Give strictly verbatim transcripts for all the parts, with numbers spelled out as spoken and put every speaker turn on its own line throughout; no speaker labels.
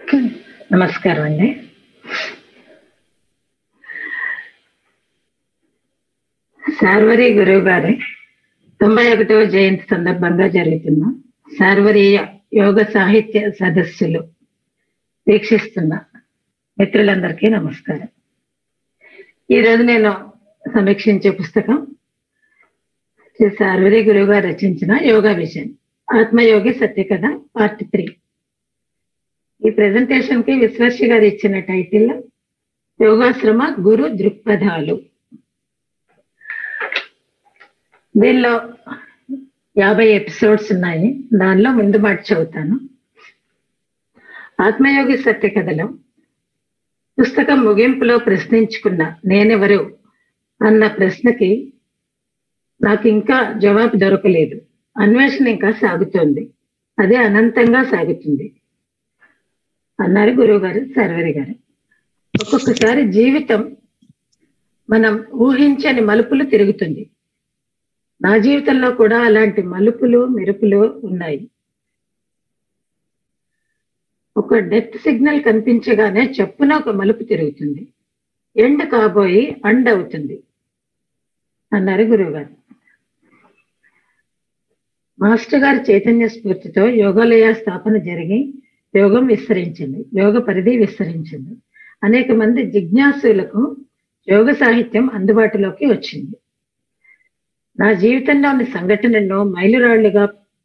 నమస్కారం అండి. శార్వరి గురువు గారి తొంభై ఒకటవ జయంతి సందర్భంగా జరుగుతున్న శార్వరీయ యోగ సాహిత్య సదస్సులు వీక్షిస్తున్న మిత్రులందరికీ నమస్కారం. ఈరోజు నేను సమీక్షించే పుస్తకం శార్వరి గురువు గారు రచించిన యోగా విజన్ ఆత్మయోగి సత్యకథ పార్ట్ త్రీ. ఈ ప్రెజెంటేషన్ కి విశ్వర్షి గారు ఇచ్చిన టైటిల్ యోగాశ్రమ గురు దృక్పథాలు. దీనిలో యాభై ఎపిసోడ్స్ ఉన్నాయి. దానిలో ముందు మాట చదువుతాను. ఆత్మయోగి సత్య కథలో పుస్తకం ముగింపులో ప్రశ్నించుకున్న నేనెవరు అన్న ప్రశ్నకి నాకు ఇంకా జవాబు దొరకలేదు. అన్వేషణ ఇంకా సాగుతోంది, అదే అనంతంగా సాగుతుంది అన్నారు గురువు గారు శార్వరి గారు. ఒక్కొక్కసారి జీవితం మనం ఊహించని మలుపులు తిరుగుతుంది. నా జీవితంలో కూడా అలాంటి మలుపులు మెరుపులు ఉన్నాయి. ఒక డెత్ సిగ్నల్ కనిపించగానే చెప్పున ఒక మలుపు తిరుగుతుంది, ఎండ్ కాబోయి అండ్ అవుతుంది అన్నారు గురువు గారు. మాస్టర్ గారి చైతన్య స్ఫూర్తితో యోగాలయ స్థాపన జరిగి యోగం విస్తరించింది, యోగ పరిధి విస్తరించింది. అనేక మంది జిజ్ఞాసులకు యోగ సాహిత్యం అందుబాటులోకి వచ్చింది. నా జీవితంలోని సంఘటనలను మైలురాళ్లుగా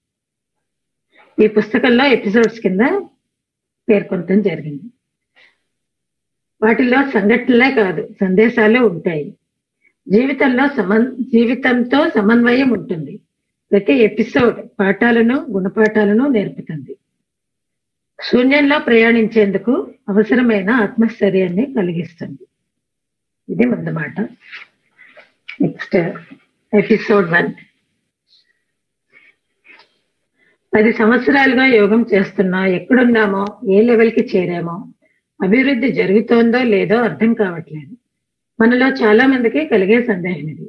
ఈ పుస్తకంలో ఎపిసోడ్స్ కింద పేర్కొనడం జరిగింది. వాటిలో సంఘటనలే కాదు, సందేశాలు ఉంటాయి. జీవితంలో సమన్ జీవితంతో సమన్వయం ఉంటుంది. ప్రతి ఎపిసోడ్ పాఠాలను గుణపాఠాలను నేర్పుతుంది. శూన్యంలో ప్రయాణించేందుకు అవసరమైన ఆత్మస్థైర్యాన్ని కలిగిస్తుంది. ఇది ముందు మాట. Next episode one. పది సంవత్సరాలుగా యోగం చేస్తున్నా ఎక్కడున్నామో, ఏ లెవెల్కి చేరామో, అభివృద్ధి జరుగుతోందో లేదో అర్థం కావట్లేదు. మనలో చాలా మందికి కలిగే సందేహం ఇది.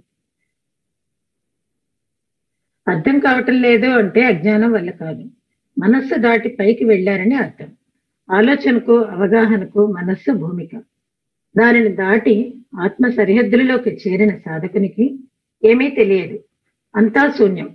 అర్థం కావటం లేదు అంటే అజ్ఞానం వల్ల కాదు, మనస్సు దాటి పైకి వెళ్ళారని అర్థం. ఆలోచనకు అవగాహనకు మనస్సు భూమిక. దానిని దాటి ఆత్మ సరిహద్దులలోకి చేరిన సాధకునికి ఏమీ తెలియదు, అంతా శూన్యం.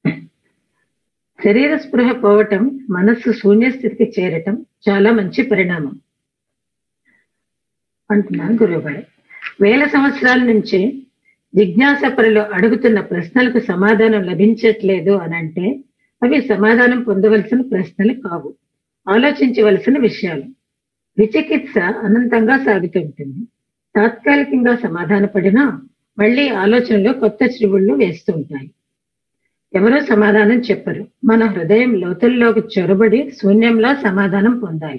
శరీర స్పృహ పోవటం, మనస్సు శూన్య స్థితికి చేరటం చాలా మంచి పరిణామం అంటున్నారు గురువుగారు. వేల సంవత్సరాల నుంచి జిజ్ఞాసపరులు అడుగుతున్న ప్రశ్నలకు సమాధానం లభించట్లేదు అని అంటే అవి సమాధానం పొందవలసిన ప్రశ్నలు కావు, ఆలోచించవలసిన విషయాలు. విచికిత్స అనంతంగా సాగుతుంటుంది. తాత్కాలికంగా సమాధాన పడినా మళ్ళీ ఆలోచనలు కొత్త చిరువుళ్ళు వేస్తూ ఉంటాయి. ఎవరో సమాధానం చెప్పరు. మన హృదయం లోతుల్లోకి చొరబడి శూన్యంలో సమాధానం పొందాలి.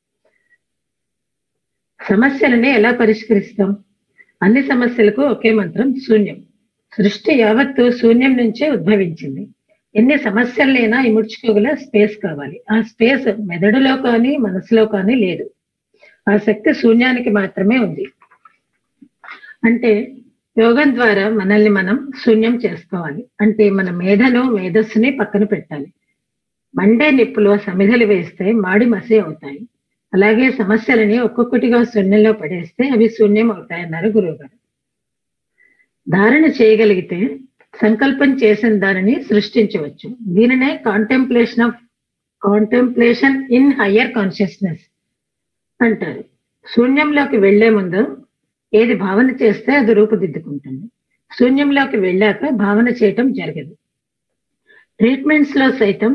సమస్యలని ఎలా పరిష్కరిస్తాం? అన్ని సమస్యలకు ఒకే మంత్రం శూన్యం. సృష్టి యావత్తు శూన్యం నుంచే ఉద్భవించింది. ఎన్ని సమస్యలైనా ఇముడ్చుకోగల స్పేస్ కావాలి. ఆ స్పేస్ మెదడులో కానీ మనసులో కానీ లేదు. ఆ శక్తి శూన్యానికి మాత్రమే ఉంది. అంటే యోగం ద్వారా మనల్ని మనం శూన్యం చేసుకోవాలి. అంటే మన మేధను మేధస్సుని పక్కన పెట్టాలి. మండే నిప్పులో సమిధలు వేస్తే మాడి మసి అవుతాయి. అలాగే సమస్యలని ఒక్కొక్కటిగా శూన్యంలో పడేస్తే అవి శూన్యం అవుతాయన్నారు గురువు గారు. ధారణ చేయగలిగితే సంకల్పం చేసిన దానిని సృష్టించవచ్చు. దీనినే contemplation of contemplation in higher consciousness అంటారు. శూన్యంలోకి వెళ్లే ముందు ఏది భావన చేస్తే అది రూపుదిద్దుకుంటుంది. శూన్యంలోకి వెళ్ళాక భావన చేయటం జరగదు. ట్రీట్మెంట్స్ లో సైతం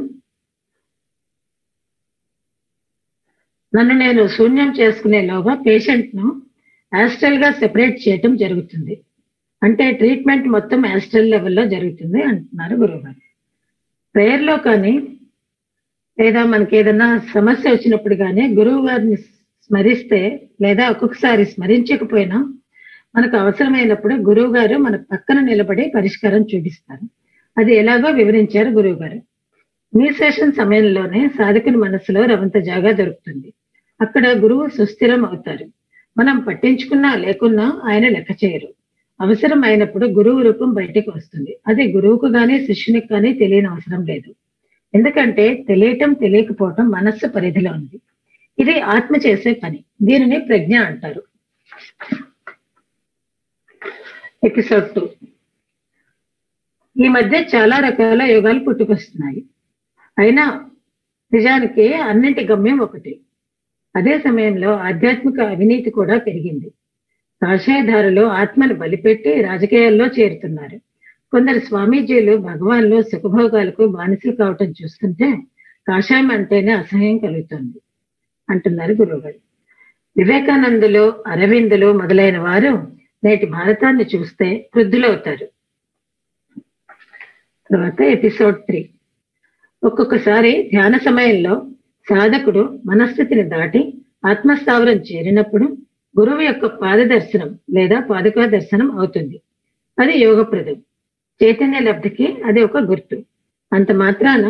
నన్ను నేను శూన్యం చేసుకునేలోగా పేషెంట్ ను యాస్ట్రల్ గా సెపరేట్ చేయటం జరుగుతుంది. అంటే ట్రీట్మెంట్ మొత్తం యాస్ట్రల్ లెవెల్లో జరుగుతుంది అంటున్నారు గురువు గారు. ప్రేయర్ లో కానీ లేదా మనకి ఏదైనా సమస్య వచ్చినప్పుడు కానీ గురువు గారిని స్మరిస్తే లేదా ఒక్కొక్కసారి స్మరించకపోయినా మనకు అవసరమైనప్పుడు గురువు గారు మన పక్కన నిలబడి పరిష్కారం చూపిస్తారు. అది ఎలాగో వివరించారు గురువు గారు. ఇనిషియేషన్ సమయంలోనే సాధకుని మనసులో రవంత జాగా దొరుకుతుంది. అక్కడ గురువు సుస్థిరం అవుతారు. మనం పట్టించుకున్నా లేకున్నా ఆయన లెక్క చేయరు. అవసరం అయినప్పుడు గురువు రూపం బయటకు వస్తుంది. అది గురువుకు కానీ శిష్యునికి కానీ తెలియని అవసరం లేదు. ఎందుకంటే తెలియటం తెలియకపోవటం మనస్సు పరిధిలో ఉంది. ఇది ఆత్మ చేసే పని. దీనిని ప్రజ్ఞ అంటారు. Episode two. ఈ మధ్య చాలా రకాల యోగాలు పుట్టుకొస్తున్నాయి. అయినా నిజానికి అన్నింటి గమ్యం ఒకటి. అదే సమయంలో ఆధ్యాత్మిక అవినీతి కూడా పెరిగింది. కాషాయధారులు ఆత్మను బలిపెట్టి రాజకీయాల్లో చేరుతున్నారు. కొందరు స్వామీజీలు భగవాన్లు సుఖభోగాలకు బానిసలు కావటం చూస్తుంటే కాషాయం అంటేనే అసహ్యం కలుగుతుంది అంటున్నారు గురువుగారు. వివేకానందులు, అరవిందులు మొదలైన వారు నేటి భారతాన్ని చూస్తే వృద్ధులవుతారు. తర్వాత ఎపిసోడ్ త్రీ. ఒక్కొక్కసారి ధ్యాన సమయంలో సాధకుడు మనస్థితిని దాటి ఆత్మస్థావరం చేరినప్పుడు గురువు యొక్క పాద దర్శనం లేదా పాదుకా దర్శనం అవుతుంది. అది యోగప్రదం. చైతన్య లబ్ధికి అది ఒక గుర్తు. అంత మాత్రాన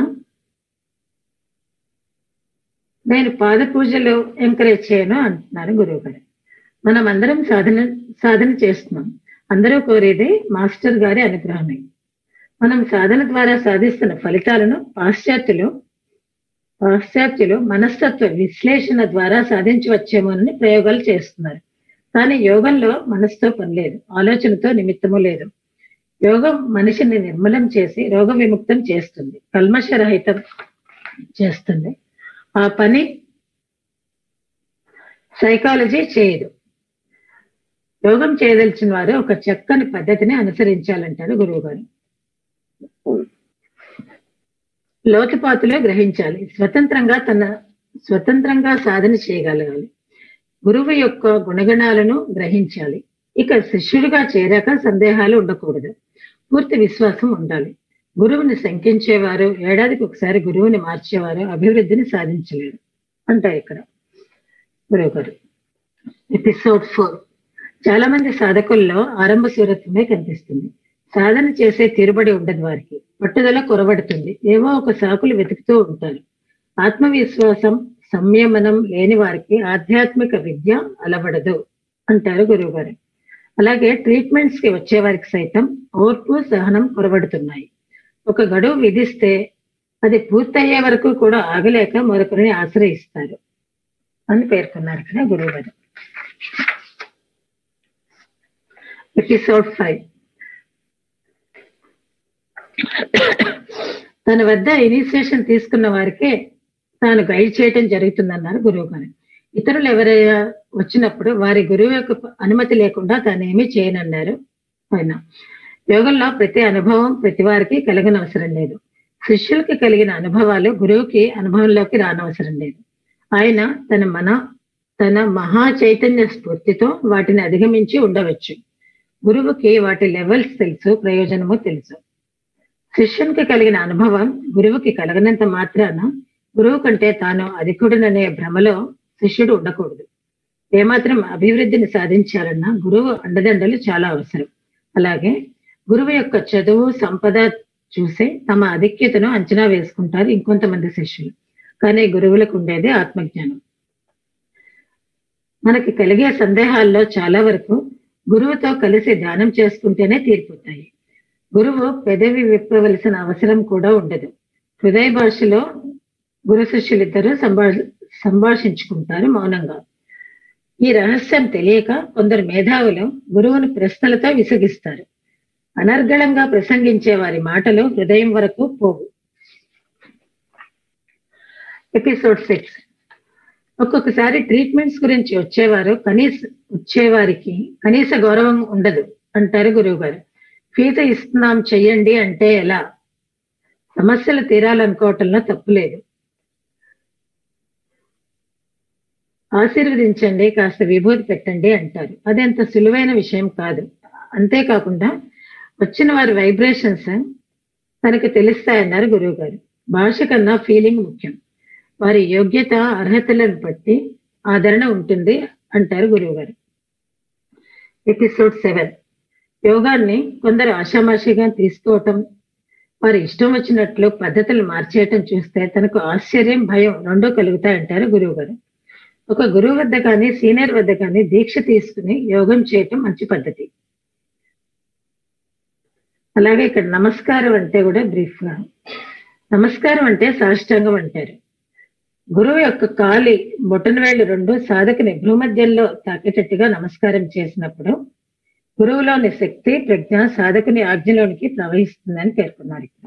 నేను పాద పూజలు ఎంకరేజ్ చేయను అంటున్నారు గురువు గారు. మనం అందరం సాధన సాధన చేస్తున్నాం. అందరూ కోరేది మాస్టర్ గారి అనుగ్రహమే. మనం సాధన ద్వారా సాధిస్తున్న ఫలితాలను పాశ్చాత్యులు పాశ్చాత్యులు మనస్తత్వ విశ్లేషణ ద్వారా సాధించవచ్చేమోనని ప్రయోగాలు చేస్తున్నారు. కానీ యోగంలో మనసుతో పని లేదు, ఆలోచనతో నిమిత్తము లేదు. యోగం మనిషిని నిర్మలం చేసి రోగ విముక్తం చేస్తుంది, కల్మషరహితం చేస్తుంది. ఆ పని సైకాలజీ చేయదు. యోగం చేయదలిచిన వారు ఒక చక్కని పద్ధతిని అనుసరించాలంటారు గురువు గారు. లోతుపాతులో గ్రహించాలి. స్వతంత్రంగా తన స్వతంత్రంగా సాధన చేయగలగాలి. గురువు యొక్క గుణగణాలను గ్రహించాలి. ఇక శిష్యుడిగా చేరాక సందేహాలు ఉండకూడదు, పూర్తి విశ్వాసం ఉండాలి. గురువుని శంకించేవారు, ఏడాదికి ఒకసారి గురువుని మార్చేవారు అభివృద్ధిని సాధించలేరు అంటారు ఇక్కడ గురువు గారు. Episode four. చాలా మంది సాధకుల్లో ఆరంభ సూరత్వమే కనిపిస్తుంది. సాధన చేసే తీరుబడి ఉండదు వారికి. పట్టుదల కొరబడుతుంది. ఏవో ఒక సాకులు వెతుకుతూ ఉంటారు. ఆత్మవిశ్వాసం, సంయమనం లేని వారికి ఆధ్యాత్మిక విద్య అలవడదు అంటారు గురువు గారు. అలాగే ట్రీట్మెంట్స్ కి వచ్చే వారికి సైతం ఓర్పు, సహనం కొరబడుతున్నాయి. ఒక గడువు విధిస్తే అది పూర్తయ్యే వరకు కూడా ఆగలేక మరొకరిని ఆశ్రయిస్తారు అని పేర్కొన్నారు కదా గురువు గారు. Episode five. తన వద్ద ఇనిషియేషన్ తీసుకున్న వారికే తాను గైడ్ చేయటం జరుగుతుందన్నారు గురువు గారు. ఇతరులు ఎవరైనా వచ్చినప్పుడు వారి గురువు యొక్క అనుమతి లేకుండా తానేమీ చేయనన్నారు ఆయన. యోగంలో ప్రతి అనుభవం ప్రతి వారికి కలగనవసరం లేదు. శిష్యులకి కలిగిన అనుభవాలు గురువుకి అనుభవంలోకి రానవసరం లేదు. ఆయన తన మన తన మహా చైతన్య స్ఫూర్తితో వాటిని అధిగమించి ఉండవచ్చు. గురువుకి వాటి లెవెల్స్ తెలుసు, ప్రయోజనము తెలుసు. శిష్యునికి కలిగిన అనుభవం గురువుకి కలగనంత మాత్రాన గురువు కంటే తాను అధికుడుననే భ్రమలో శిష్యుడు ఉండకూడదు. ఏమాత్రం అభివృద్ధిని సాధించాలన్నా గురువు అండదండలు చాలా అవసరం. అలాగే గురువు యొక్క చదువు, సంపద చూసే తమ ఆధిక్యతను అంచనా వేసుకుంటారు ఇంకొంతమంది శిష్యులు. కానీ గురువులకు ఉండేది ఆత్మజ్ఞానం. మనకి కలిగే సందేహాల్లో చాలా వరకు గురువుతో కలిసి ధ్యానం చేసుకుంటేనే తీరిపోతాయి. గురువు పెదవి విప్పవలసిన అవసరం కూడా ఉండదు. హృదయ భాషలో గురు శిష్యులిద్దరూ సంభా సంభాషించుకుంటారు మౌనంగా. ఈ రహస్యం తెలియక కొందరు మేధావులు గురువును ప్రశ్నలతో విసిగిస్తారు. అనర్గళంగా ప్రసంగించే వారి మాటలు హృదయం వరకు పోవు. Episode six. ఒక్కొక్కసారి ట్రీట్మెంట్స్ గురించి వచ్చేవారు కనీస వచ్చేవారికి కనీస గౌరవం ఉండదు అంటారు గురువు గారు. ఫీజు ఇస్తున్నాం చెయ్యండి అంటే ఎలా? సమస్యలు తీరాలనుకోవటంలో తప్పులేదు. ఆశీర్వదించండి, కాస్త విభూతి పెట్టండి అంటారు. అదెంత సులువైన విషయం కాదు. అంతేకాకుండా వచ్చిన వారి వైబ్రేషన్స్ తనకు తెలుస్తాయన్నారు గురువు గారు. భాష కన్నా ఫీలింగ్ ముఖ్యం. వారి యోగ్యత, అర్హతలను బట్టి ఆదరణ ఉంటుంది అంటారు గురువు గారు. Episode seven. యోగాన్ని కొందరు ఆషామాషిగా తీసుకోవటం, వారి ఇష్టం వచ్చినట్లు పద్ధతులు మార్చేయటం చూస్తే తనకు ఆశ్చర్యం, భయం రెండూ కలుగుతాయంటారు గురువు గారు. ఒక గురువు వద్ద కానీ సీనియర్ వద్ద కానీ దీక్ష తీసుకుని యోగం చేయటం మంచి పద్ధతి. అలాగే ఇక్కడ నమస్కారం అంటే కూడా బ్రీఫ్ గా, నమస్కారం అంటే సాష్టాంగం అంటారు. గురువు యొక్క కాలి బొటన వేళ్లు రెండు సాధకుని భూమధ్యంలో తాకేటట్టుగా నమస్కారం చేసినప్పుడు గురువులోని శక్తి ప్రజ్ఞ సాధకుని ఆజ్ఞలోనికి ప్రవహిస్తుందని పేర్కొన్నారు. ఇక్కడ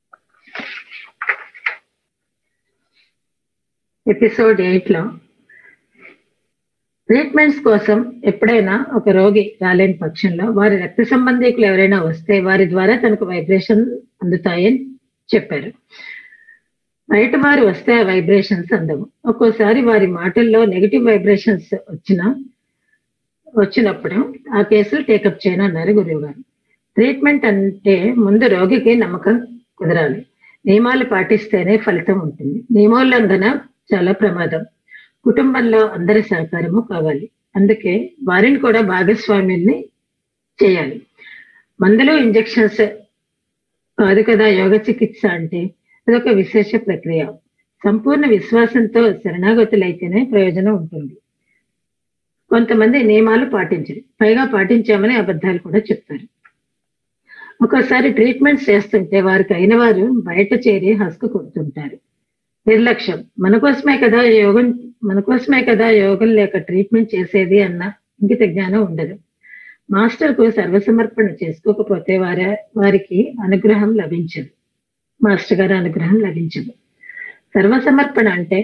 ఎపిసోడ్ ఎయిట్ లో ట్రీట్మెంట్స్ కోసం ఎప్పుడైనా ఒక రోగి రాలేని పక్షంలో వారి రక్త సంబంధికులు ఎవరైనా వస్తే వారి ద్వారా తనకు వైబ్రేషన్ అందుతాయని చెప్పారు. బయట వారు వస్తే ఆ వైబ్రేషన్స్ అందవు. ఒక్కోసారి వారి మాటల్లో నెగిటివ్ వైబ్రేషన్స్ వచ్చిన వచ్చినప్పుడు ఆ కేసులు టేకప్ చేయనన్నారు గురువు గారు. ట్రీట్మెంట్ అంటే ముందు రోగికి నమ్మకం కుదరాలి. నియమాలు పాటిస్తేనే ఫలితం ఉంటుంది. నియమోల్లంఘన చాలా ప్రమాదం. కుటుంబంలో అందరి సహకారము కావాలి. అందుకే వారిని కూడా భాగస్వామ్యాన్ని చేయాలి. మందులు ఇంజెక్షన్స్ కాదు కదా యోగ చికిత్స అంటే. అదొక విశేష ప్రక్రియ. సంపూర్ణ విశ్వాసంతో శరణాగతులైతేనే ప్రయోజనం ఉంటుంది. కొంతమంది నియమాలు పాటించరు, పైగా పాటించామని అబద్ధాలు కూడా చెప్తారు. ఒక్కోసారి ట్రీట్మెంట్స్ చేస్తుంటే వారికి అయిన వారు బయట చేరి హస్కు కొడుతుంటారు. నిర్లక్ష్యం. మన కోసమే కదా యోగం మన కోసమే కదా యోగం లేక ట్రీట్మెంట్ చేసేది అన్న ఇంకిత జ్ఞానం ఉండదు. మాస్టర్ కు సర్వసమర్పణ చేసుకోకపోతే వారి వారికి అనుగ్రహం లభించదు. మాస్టర్ గారి అనుగ్రహం లభించదు. సర్వసమర్పణ అంటే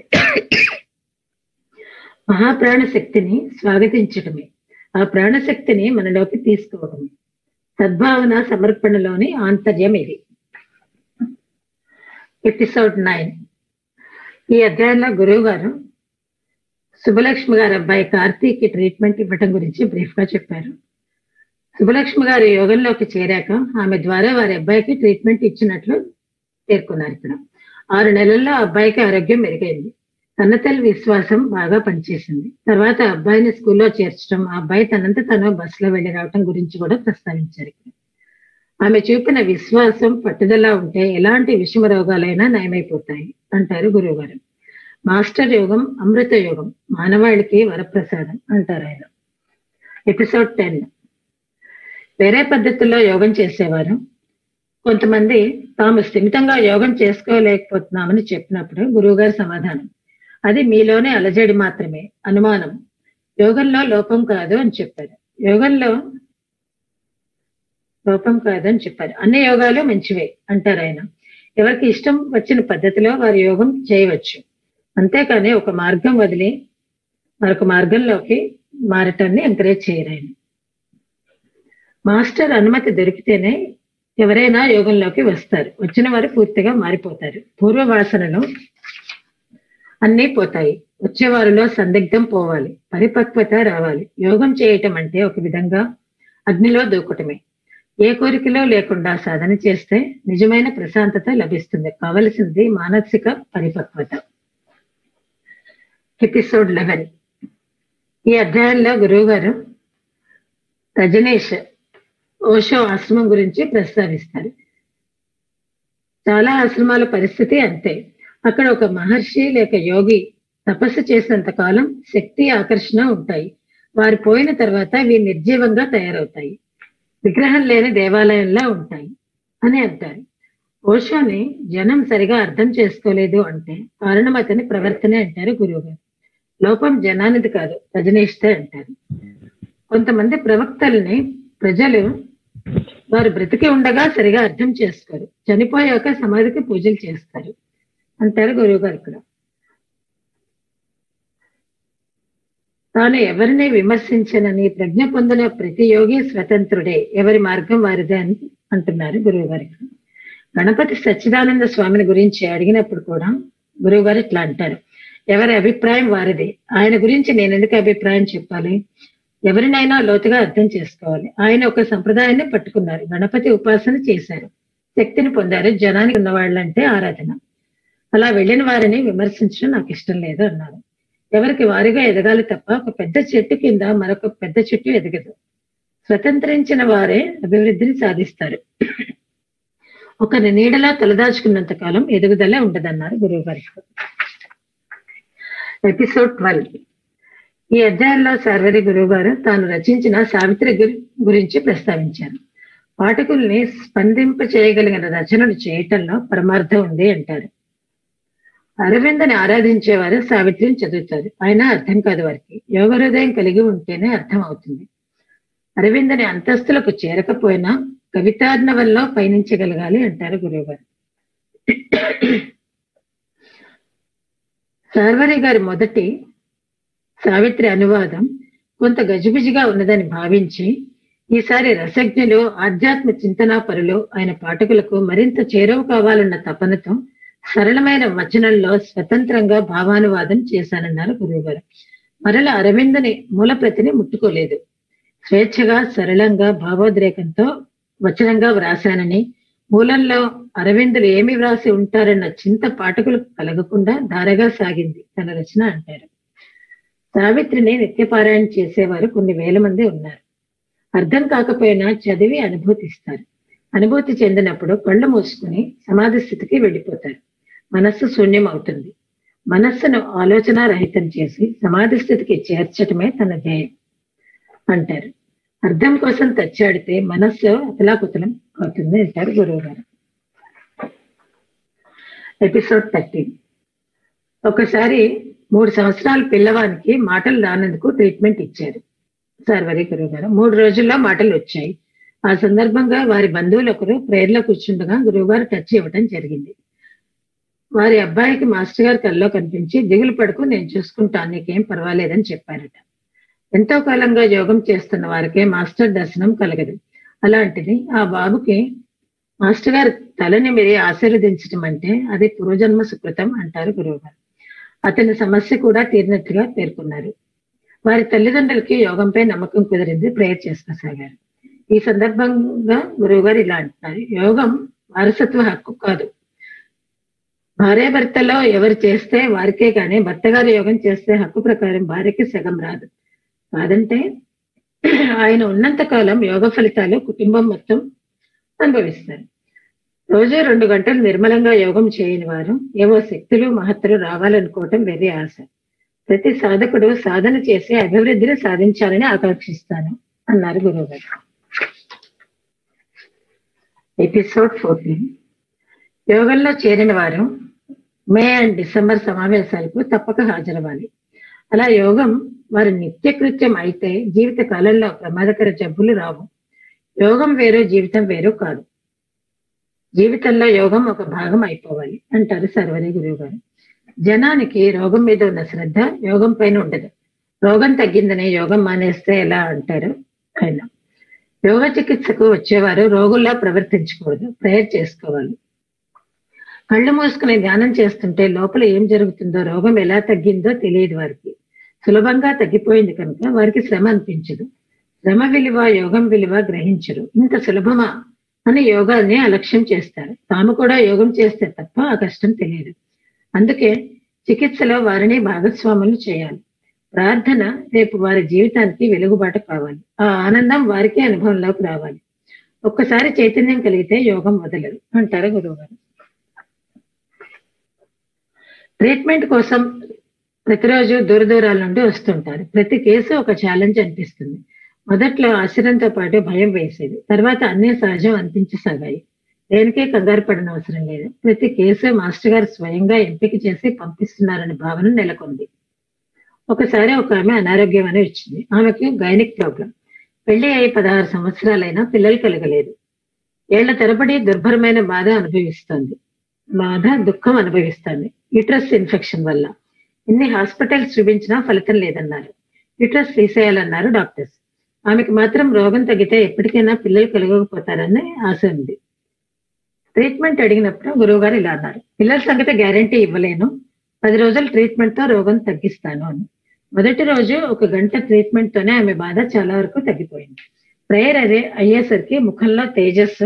మహాప్రాణ శక్తిని స్వాగతించటమే. ఆ ప్రాణశక్తిని మనలోకి తీసుకోవటమే. సద్భావన సమర్పణలోని ఆంతర్యం ఇది. Episode nine. ఈ అధ్యాయంలో గురువు గారు శుభలక్ష్మి గారి అబ్బాయి కార్తీక్ కి ట్రీట్మెంట్ ఇవ్వటం గురించి బ్రీఫ్ గా చెప్పారు. శుభలక్ష్మి గారు యోగంలోకి చేరాక ఆమె ద్వారా వారి అబ్బాయికి ట్రీట్మెంట్ ఇచ్చినట్లు పేర్కొన్నారు. ఇక్కడ ఆరు నెలల్లో అబ్బాయికి ఆరోగ్యం మెరుగైంది. కన్నతల్లి విశ్వాసం బాగా పనిచేసింది. తర్వాత అబ్బాయిని స్కూల్లో చేర్చడం, ఆ అబ్బాయి తనంత తను బస్సులో వెళ్లి రావటం గురించి కూడా ప్రస్తావించారు. ఆమె చూపిన విశ్వాసం పట్టుదల ఉంటే ఎలాంటి విషమ రోగాలైనా నయమైపోతాయి అంటారు గురువు గారు. మాస్టర్ యోగం అమృత యోగం, మానవాళికి వరప్రసాదం అంటారు ఆయన. Episode ten. వేరే పద్ధతుల్లో యోగం చేసేవారు కొంతమంది తాము స్థిమితంగా యోగం చేసుకోలేకపోతున్నామని చెప్పినప్పుడు గురువు గారి సమాధానం, అది మీలోనే అలజడి మాత్రమే, అనుమానం. యోగంలో లోపం కాదు అని చెప్పారు. యోగంలో లోపం కాదు అని చెప్పారు. అన్ని యోగాలు మంచివే అంటారు ఆయన. ఎవరికి ఇష్టం వచ్చిన పద్ధతిలో వారి యోగం చేయవచ్చు. అంతేకాని ఒక మార్గం వదిలి మరొక మార్గంలోకి మారటాన్ని ఎంకరేజ్ చేయరు ఆయన. మాస్టర్ అనుమతి దొరికితేనే ఎవరైనా యోగంలోకి వస్తారు. వచ్చిన వారు పూర్తిగా మారిపోతారు. పూర్వ వాసనలు అన్నీ పోతాయి. వచ్చేవారిలో సందిగ్ధం పోవాలి, పరిపక్వత రావాలి. యోగం చేయటం అంటే ఒక విధంగా అగ్నిలో దూకటమే. ఏ కోరికలో లేకుండా సాధన చేస్తే నిజమైన ప్రశాంతత లభిస్తుంది. కావలసింది మానసిక పరిపక్వత. Episode eleven. ఈ అధ్యాయంలో గురువు గారు రజనీష్ ఓషో ఆశ్రమం గురించి ప్రస్తావిస్తారు. చాలా ఆశ్రమాల పరిస్థితి అంతే. అక్కడ ఒక మహర్షి లేక యోగి తపస్సు చేసినంత కాలం శక్తి ఆకర్షణ ఉంటాయి. వారు పోయిన తర్వాత ఇవి నిర్జీవంగా తయారవుతాయి, విగ్రహం లేని దేవాలయంలా ఉంటాయి అని అంటారు. ఓషోని జనం సరిగా అర్థం చేసుకోలేదు అంటే కారణం అతని ప్రవర్తనే అంటారు గురువు గారు. లోపం జనానిది కాదు, రజనీష్తే అంటారు. కొంతమంది ప్రవక్తల్ని ప్రజలు వారు బ్రతికి ఉండగా సరిగా అర్థం చేసుకోరు, చనిపోయాక సమాధికి పూజలు చేస్తారు అంటారు గురువు గారు. ఇక్కడ తాను ఎవరిని విమర్శించనని ప్రజ్ఞ పొందిన ప్రతి యోగి స్వతంత్రుడే, ఎవరి మార్గం వారిదే అని అంటున్నారు గురువు గారు. గణపతి సచ్చిదానంద స్వామిని గురించి అడిగినప్పుడు కూడా గురువు గారు ఇట్లా అంటారు, ఎవరి అభిప్రాయం వారిది, ఆయన గురించి నేను ఎందుకు అభిప్రాయం చెప్పాలి, ఎవరినైనా లోతుగా అర్థం చేసుకోవాలి. ఆయన ఒక సంప్రదాయాన్ని పట్టుకున్నారు, గణపతి ఉపాసన చేశారు, శక్తిని పొందారు, జనానికి ఉన్న వాళ్ళంటే ఆరాధన. అలా వెళ్ళిన వారిని విమర్శించడం నాకు ఇష్టం లేదు అన్నారు. ఎవరికి వారిగా ఎదగాలి తప్ప ఒక పెద్ద చెట్టు కింద మరొక పెద్ద చెట్టు ఎదగదు. స్వతంత్రించిన వారే అభివృద్ధిని సాధిస్తారు. ఒకరి నీడలా తలదాచుకున్నంత కాలం ఎదుగుదలే ఉండదన్నారు గురువు గారు. Episode twelve. ఈ అధ్యాయంలో సర్వరి గురువు గారు తాను రచించిన సావిత్రి గురించి ప్రస్తావించారు. పాఠకుల్ని స్పందింప చేయగలిగిన రచనలు చేయటంలో పరమార్థం ఉంది అంటారు. అరవిందని ఆరాధించేవారు సావిత్రిని చదువుతారు. అయినా అర్థం కాదు వారికి. యోగ హృదయం కలిగి ఉంటేనే అర్థం అవుతుంది. అరవిందని అంతస్తులకు చేరకపోయినా కవితార్ణవంలో పయనించగలగాలి అంటారు గురువుగారు. సార్వరి గారి మొదటి సావిత్రి అనువాదం కొంత గజిబిజిగా ఉన్నదని భావించి ఈసారి రసజ్ఞులు, ఆధ్యాత్మ చింతనా పరులు ఆయన పాఠకులకు మరింత చేరువ కావాలన్న తపనతో సరళమైన వచనంలో స్వతంత్రంగా భావానువాదం చేశానన్నారు గురువుగారు. మరల అరవిందని మూలప్రతిని ముట్టుకోలేదు. స్వేచ్ఛగా, సరళంగా, భావోద్రేకంతో వచనంగా వ్రాశానని, మూలంలో అరవిందులు ఏమి వ్రాసి ఉంటారన్న చింత పాఠకులకు కలగకుండా ధారగా సాగింది తన రచన అంటారు. సావిత్రిని నిత్యపారాయణ చేసేవారు కొన్ని వేల మంది ఉన్నారు. అర్థం కాకపోయినా చదివి అనుభూతిస్తారు. అనుభూతి చెందినప్పుడు కళ్ళు మూసుకుని సమాధి స్థితికి వెళ్ళిపోతారు. మనస్సు శూన్యం అవుతుంది. మనస్సును ఆలోచన రహితం చేసి సమాధి స్థితికి చేర్చటమే తన ధ్యేయం అంటారు. అర్థం కోసం తచ్చాడితే మనస్సు అతలాకుతలం అవుతుంది అంటారు గురువు గారు. Episode thirteen. ఒకసారి మూడు సంవత్సరాల పిల్లవానికి మాటలు రానందుకు ట్రీట్మెంట్ ఇచ్చారు సార్వరి గురువు గారు. మూడు రోజుల్లో మాటలు వచ్చాయి. ఆ సందర్భంగా వారి బంధువులు ఒకరు ప్రేయర్లో కూర్చుండగా గురువు గారు టచ్ ఇవ్వడం జరిగింది. వారి అబ్బాయికి మాస్టర్ గారు కల్లో కనిపించి, దిగులు పడుకు, నేను చూసుకుంటాను, నీకేం పర్వాలేదని చెప్పారట. ఎంతో కాలంగా యోగం చేస్తున్న వారికే మాస్టర్ దర్శనం కలగదు. అలాంటిది ఆ బాబుకి మాస్టర్ గారు తలని మీరే ఆశీర్వదించడం అంటే అది పూర్వజన్మ సుకృతం అంటారు గురువు గారు. అతని సమస్య కూడా తీరినట్టుగా పేర్కొన్నారు. వారి తల్లిదండ్రులకి యోగంపై నమ్మకం కుదిరింది. ప్రేయర్ చేసుకోసాగారు. ఈ సందర్భంగా గురువు గారు ఇలా అంటున్నారు, యోగం వారసత్వ హక్కు కాదు. భార్యాభర్తలో ఎవరు చేస్తే వారికే కానీ భర్త గారు యోగం చేస్తే హక్కు ప్రకారం భార్యకి సగం రాదు. కాదంటే ఆయన ఉన్నంత కాలం యోగ ఫలితాలు కుటుంబం మొత్తం అనుభవిస్తారు. రోజు రెండు గంటలు నిర్మలంగా యోగం చేయని వారు ఏవో శక్తులు మహత్తులు రావాలనుకోవటం వేరే ఆశ. ప్రతి సాధకుడు సాధన చేసి అభివృద్ధిని సాధించాలని ఆకాంక్షిస్తాను అన్నారు గురువు గారు. Episode fourteen. యోగంలో చేరిన వారు మే అండ్ డిసెంబర్ సమావేశాలకు తప్పక హాజరవ్వాలి. అలా యోగం వారి నిత్యకృత్యం అయితే జీవిత కాలంలో ప్రమాదకర జబ్బులు రావు. యోగం వేరు, జీవితం వేరు కాదు. జీవితంలో యోగం ఒక భాగం అయిపోవాలి అంటారు సర్వరి గురువు గారు. జనానికి రోగం మీద ఉన్న శ్రద్ధ యోగం పైన ఉండదు. రోగం తగ్గిందని యోగం మానేస్తే ఎలా అంటారు ఆయన. యోగ చికిత్సకు వచ్చేవారు రోగుల్లా ప్రవర్తించకూడదు, ప్రేయర్ చేసుకోవాలి. కళ్ళు మూసుకుని ధ్యానం చేస్తుంటే లోపల ఏం జరుగుతుందో, రోగం ఎలా తగ్గిందో తెలియదు వారికి. సులభంగా తగ్గిపోయింది కనుక వారికి శ్రమ అనిపించదు. శ్రమ విలువ, యోగం విలువ గ్రహించరు. ఇంత సులభమా అని యోగాన్ని అలక్ష్యం చేస్తారు. తాము కూడా యోగం చేస్తే తప్ప ఆ కష్టం తెలియదు. అందుకే చికిత్సలో వారిని భాగస్వాములు చేయాలి. ప్రార్థన రేపు వారి జీవితానికి వెలుగుబాటు కావాలి. ఆ ఆనందం వారికి అనుభవంలోకి రావాలి. ఒక్కసారి చైతన్యం కలిగితే యోగం వదలరు అంటారు గురువు గారు. ట్రీట్మెంట్ కోసం ప్రతిరోజు దూర దూరాల నుండి వస్తుంటారు. ప్రతి కేసు ఒక ఛాలెంజ్ అనిపిస్తుంది. మొదట్లో ఆశ్చర్యంతో పాటు భయం వేసేది. తర్వాత అన్ని సహజం అనిపించసాగాయి. దేనికే కంగారు పడిన అవసరం లేదు. ప్రతి కేసు మాస్టర్ గారు స్వయంగా ఎంపిక చేసి పంపిస్తున్నారనే భావన నెలకొంది. ఒకసారి ఒక ఆమె అనారోగ్యం అని వచ్చింది. ఆమెకు గైనిక్ ప్రాబ్లం. పెళ్లి అయి పదహారు సంవత్సరాలైనా పిల్లలు కలగలేదు. ఏళ్ల తరబడి దుర్భరమైన బాధ అనుభవిస్తోంది. బాధ దుఃఖం అనుభవిస్తోంది యూట్రస్ ఇన్ఫెక్షన్ వల్ల. ఎన్ని హాస్పిటల్స్ చూపించినా ఫలితం లేదన్నారు. యూట్రస్ తీసేయాలన్నారు డాక్టర్స్. ఆమెకు మాత్రం రోగం తగ్గితే ఎప్పటికైనా పిల్లలు కలగకపోతారని ఆశ ఉంది. ట్రీట్మెంట్ అడిగినప్పుడు గురువు గారు ఇలా అన్నారు, పిల్లల సంగతి గ్యారంటీ ఇవ్వలేను, పది రోజుల ట్రీట్మెంట్ తో రోగం తగ్గిస్తాను అని. మొదటి రోజు ఒక గంట ట్రీట్మెంట్ తోనే ఆమె బాధ చాలా వరకు తగ్గిపోయింది. ప్రేయర్ అదే అయ్యేసరికి ముఖంలో తేజస్సు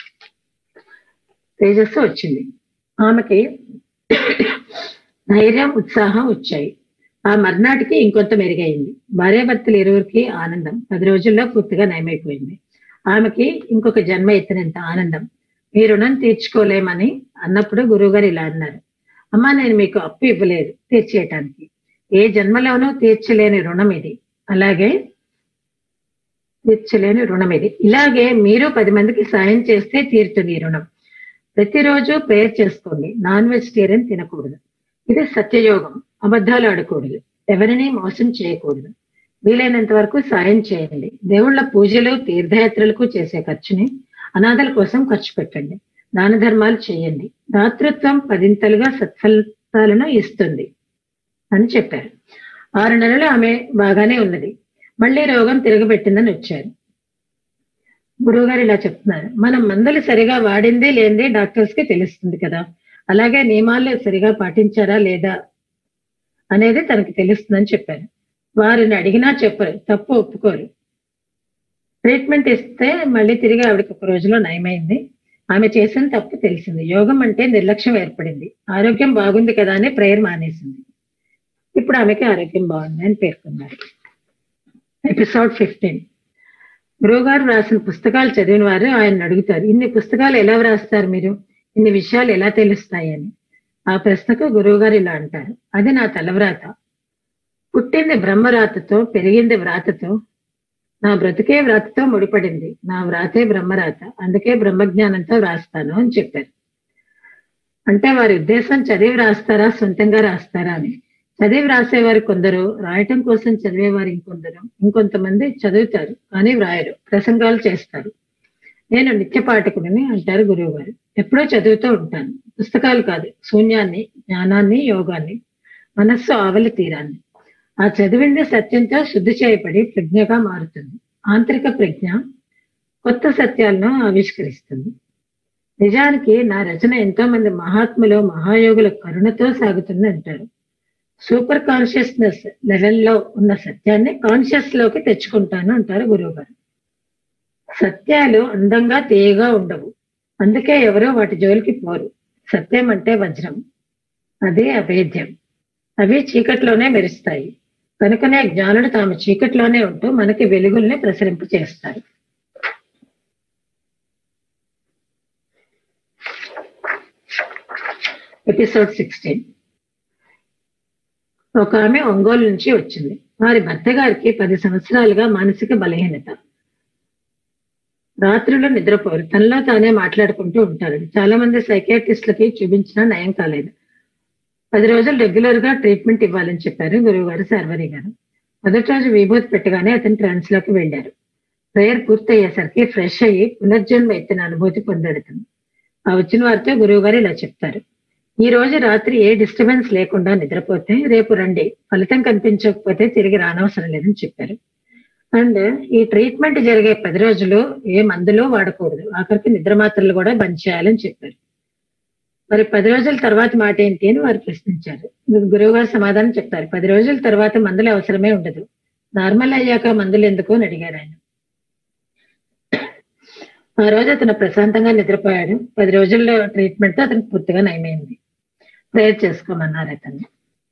తేజస్సు వచ్చింది. ఆమెకి ధైర్యం, ఉత్సాహం వచ్చాయి. ఆ మర్నాటికి ఇంకొంత మెరుగైంది. భార్యాభర్తలు ఇరువురికి ఆనందం పది రోజుల్లో పూర్తిగా నయమైపోయింది. ఆమెకి ఇంకొక జన్మ ఎత్తినంత ఆనందం. మీ రుణం తీర్చుకోలేమని అన్నప్పుడు గురువుగారు ఇలా అన్నారు, అమ్మా నేను మీకు అప్పు ఇవ్వలేదు తీర్చేయటానికి. ఏ జన్మలోనూ తీర్చలేని రుణం ఇది. అలాగే తీర్చలేని రుణం ఇది. ఇలాగే మీరు పది మందికి సాయం చేస్తే తీరుతుంది ఈ రుణం. ప్రతిరోజు ప్రేయర్ చేసుకోండి. నాన్ వెజిటేరియన్ తినకూడదు. ఇది సత్యయోగం. అబద్ధాలు ఆడకూడదు, ఎవరిని మోసం చేయకూడదు, వీలైనంత వరకు సాయం చేయండి. దేవుళ్ళ పూజలు తీర్థయాత్రలకు చేసే ఖర్చుని అనాథల కోసం ఖర్చు పెట్టండి. దాన ధర్మాలు చేయండి. దాతృత్వం పదింతలుగా సత్ఫలితాలను ఇస్తుంది అని చెప్పారు. ఆరు నెలలు ఆమె బాగానే ఉన్నది. మళ్ళీ రోగం తిరగబెట్టిందని వచ్చారు. గురువుగారు ఇలా చెప్తున్నారు, మనం మందులు సరిగా వాడింది లేనిది డాక్టర్స్ కి తెలుస్తుంది కదా, అలాగే నియమాలు సరిగా పాటించారా లేదా అనేది తనకు తెలుస్తుందని చెప్పారు. వారిని అడిగినా చెప్పరు, తప్పు ఒప్పుకోరు. ట్రీట్మెంట్ ఇస్తే మళ్ళీ తిరిగి ఆవిడకి ఒక రోజులో నయమైంది. ఆమె చేసిన తప్పు తెలిసింది. యోగం అంటే నిర్లక్ష్యం ఏర్పడింది. ఆరోగ్యం బాగుంది కదా అని ప్రేయర్ మానేసింది. ఇప్పుడు ఆమెకి ఆరోగ్యం బాగుంది అని పేర్కొన్నారు. Episode fifteen. గురువుగారు రాసిన పుస్తకాలు చదివిన వారు ఆయన అడుగుతారు, ఇన్ని పుస్తకాలు ఎలా వ్రాస్తారు మీరు, ఇన్ని విషయాలు ఎలా తెలుస్తాయి అని. ఆ ప్రశ్నకు గురువు గారు ఇలా అంటారు, అది నా తలవ్రాత. పుట్టింది బ్రహ్మరాతతో, పెరిగింది వ్రాతతో, నా బ్రతుకే వ్రాతతో ముడిపడింది. నా వ్రాతే బ్రహ్మరాత, అందుకే బ్రహ్మజ్ఞానంతో రాస్తాను అని చెప్పారు. అంటే వారి ఉద్దేశం చదివి రాస్తారా, సొంతంగా రాస్తారా అని. చదివి రాసేవారు కొందరు, రాయటం కోసం చదివేవారు ఇంకొందరు, ఇంకొంతమంది చదువుతారు కానీ వ్రాయరు, ప్రసంగాలు చేస్తారు. నేను నిత్య పాఠకుడిని అంటారు గురువు గారు. ఎప్పుడో చదువుతూ ఉంటాను, పుస్తకాలు కాదు, శూన్యాన్ని, జ్ఞానాన్ని, యోగాన్ని, మనస్సు ఆవలి తీరాన్ని. ఆ చదివింది సత్యంతో శుద్ధి చేయబడి ప్రజ్ఞగా మారుతుంది. ఆంతరిక ప్రజ్ఞ కొత్త సత్యాలను ఆవిష్కరిస్తుంది. నిజానికి నా రచన ఎంతో మంది మహాత్ములు, మహాయోగుల కరుణతో సాగుతుంది అంటారు. సూపర్ కాన్షియస్నెస్ లెవెల్లో ఉన్న సత్యాన్ని కాన్షియస్ లోకి తెచ్చుకుంటాను అంటారు గురువు గారు. సత్యాలు అందంగా తీయగా ఉండవు, అందుకే ఎవరో వాటి జోలికి పోరు. సత్యం అంటే వజ్రం, అదే అభేద్యం. అవి చీకట్లోనే మెరుస్తాయి. కనుకనే జ్ఞానులు తాము చీకట్లోనే ఉంటూ మనకి వెలుగుల్ని ప్రసరింప చేస్తారు. Episode sixteen. ఒక ఆమె ఒంగోలు నుంచి వచ్చింది. వారి భర్త గారికి పది సంవత్సరాలుగా మానసిక బలహీనత. రాత్రులు నిద్రపోరు, తనలో తానే మాట్లాడుకుంటూ ఉంటారు. చాలా మంది సైకియాట్రిస్టులకి చూపించినా నయం కాలేదు. పది రోజులు రెగ్యులర్ గా ట్రీట్మెంట్ ఇవ్వాలని చెప్పారు గురువు గారు, శార్వరి గారు. మొదటి రోజు విభూతి పెట్టగానే అతను ట్రాన్స్ లోకి వెళ్ళారు. ప్రేయర్ పూర్తయ్యేసరికి ఫ్రెష్ అయ్యి పునర్జన్మ ఎత్తిన అనుభూతి పొందాడు. ఆ వచ్చిన వారితో గురువు గారు ఇలా చెప్తారు, ఈ రోజు రాత్రి ఏ డిస్టర్బెన్స్ లేకుండా నిద్రపోతే రేపు రండి, ఫలితం కనిపించకపోతే తిరిగి రానవసరం లేదని చెప్పారు. అండ్ ఈ ట్రీట్మెంట్ జరిగే పది రోజులు ఏ మందులు వాడకూడదు, ఆఖరికి నిద్ర మాత్రలు కూడా బంద్ చేయాలని చెప్పారు. మరి పది రోజుల తర్వాత మాట ఏంటి అని వారు ప్రశ్నించారు. గురువు గారు సమాధానం చెప్తారు, పది రోజుల తర్వాత మందులు అవసరమే ఉండదు, నార్మల్ అయ్యాక మందులు ఎందుకు అని అడిగారు ఆయన. ఆ రోజు అతను ప్రశాంతంగా నిద్రపోయాడు. పది రోజుల్లో ట్రీట్మెంట్ తో అతనికి పూర్తిగా నయమైంది. ప్రేయర్ చేసుకోమన్నారు అతన్ని.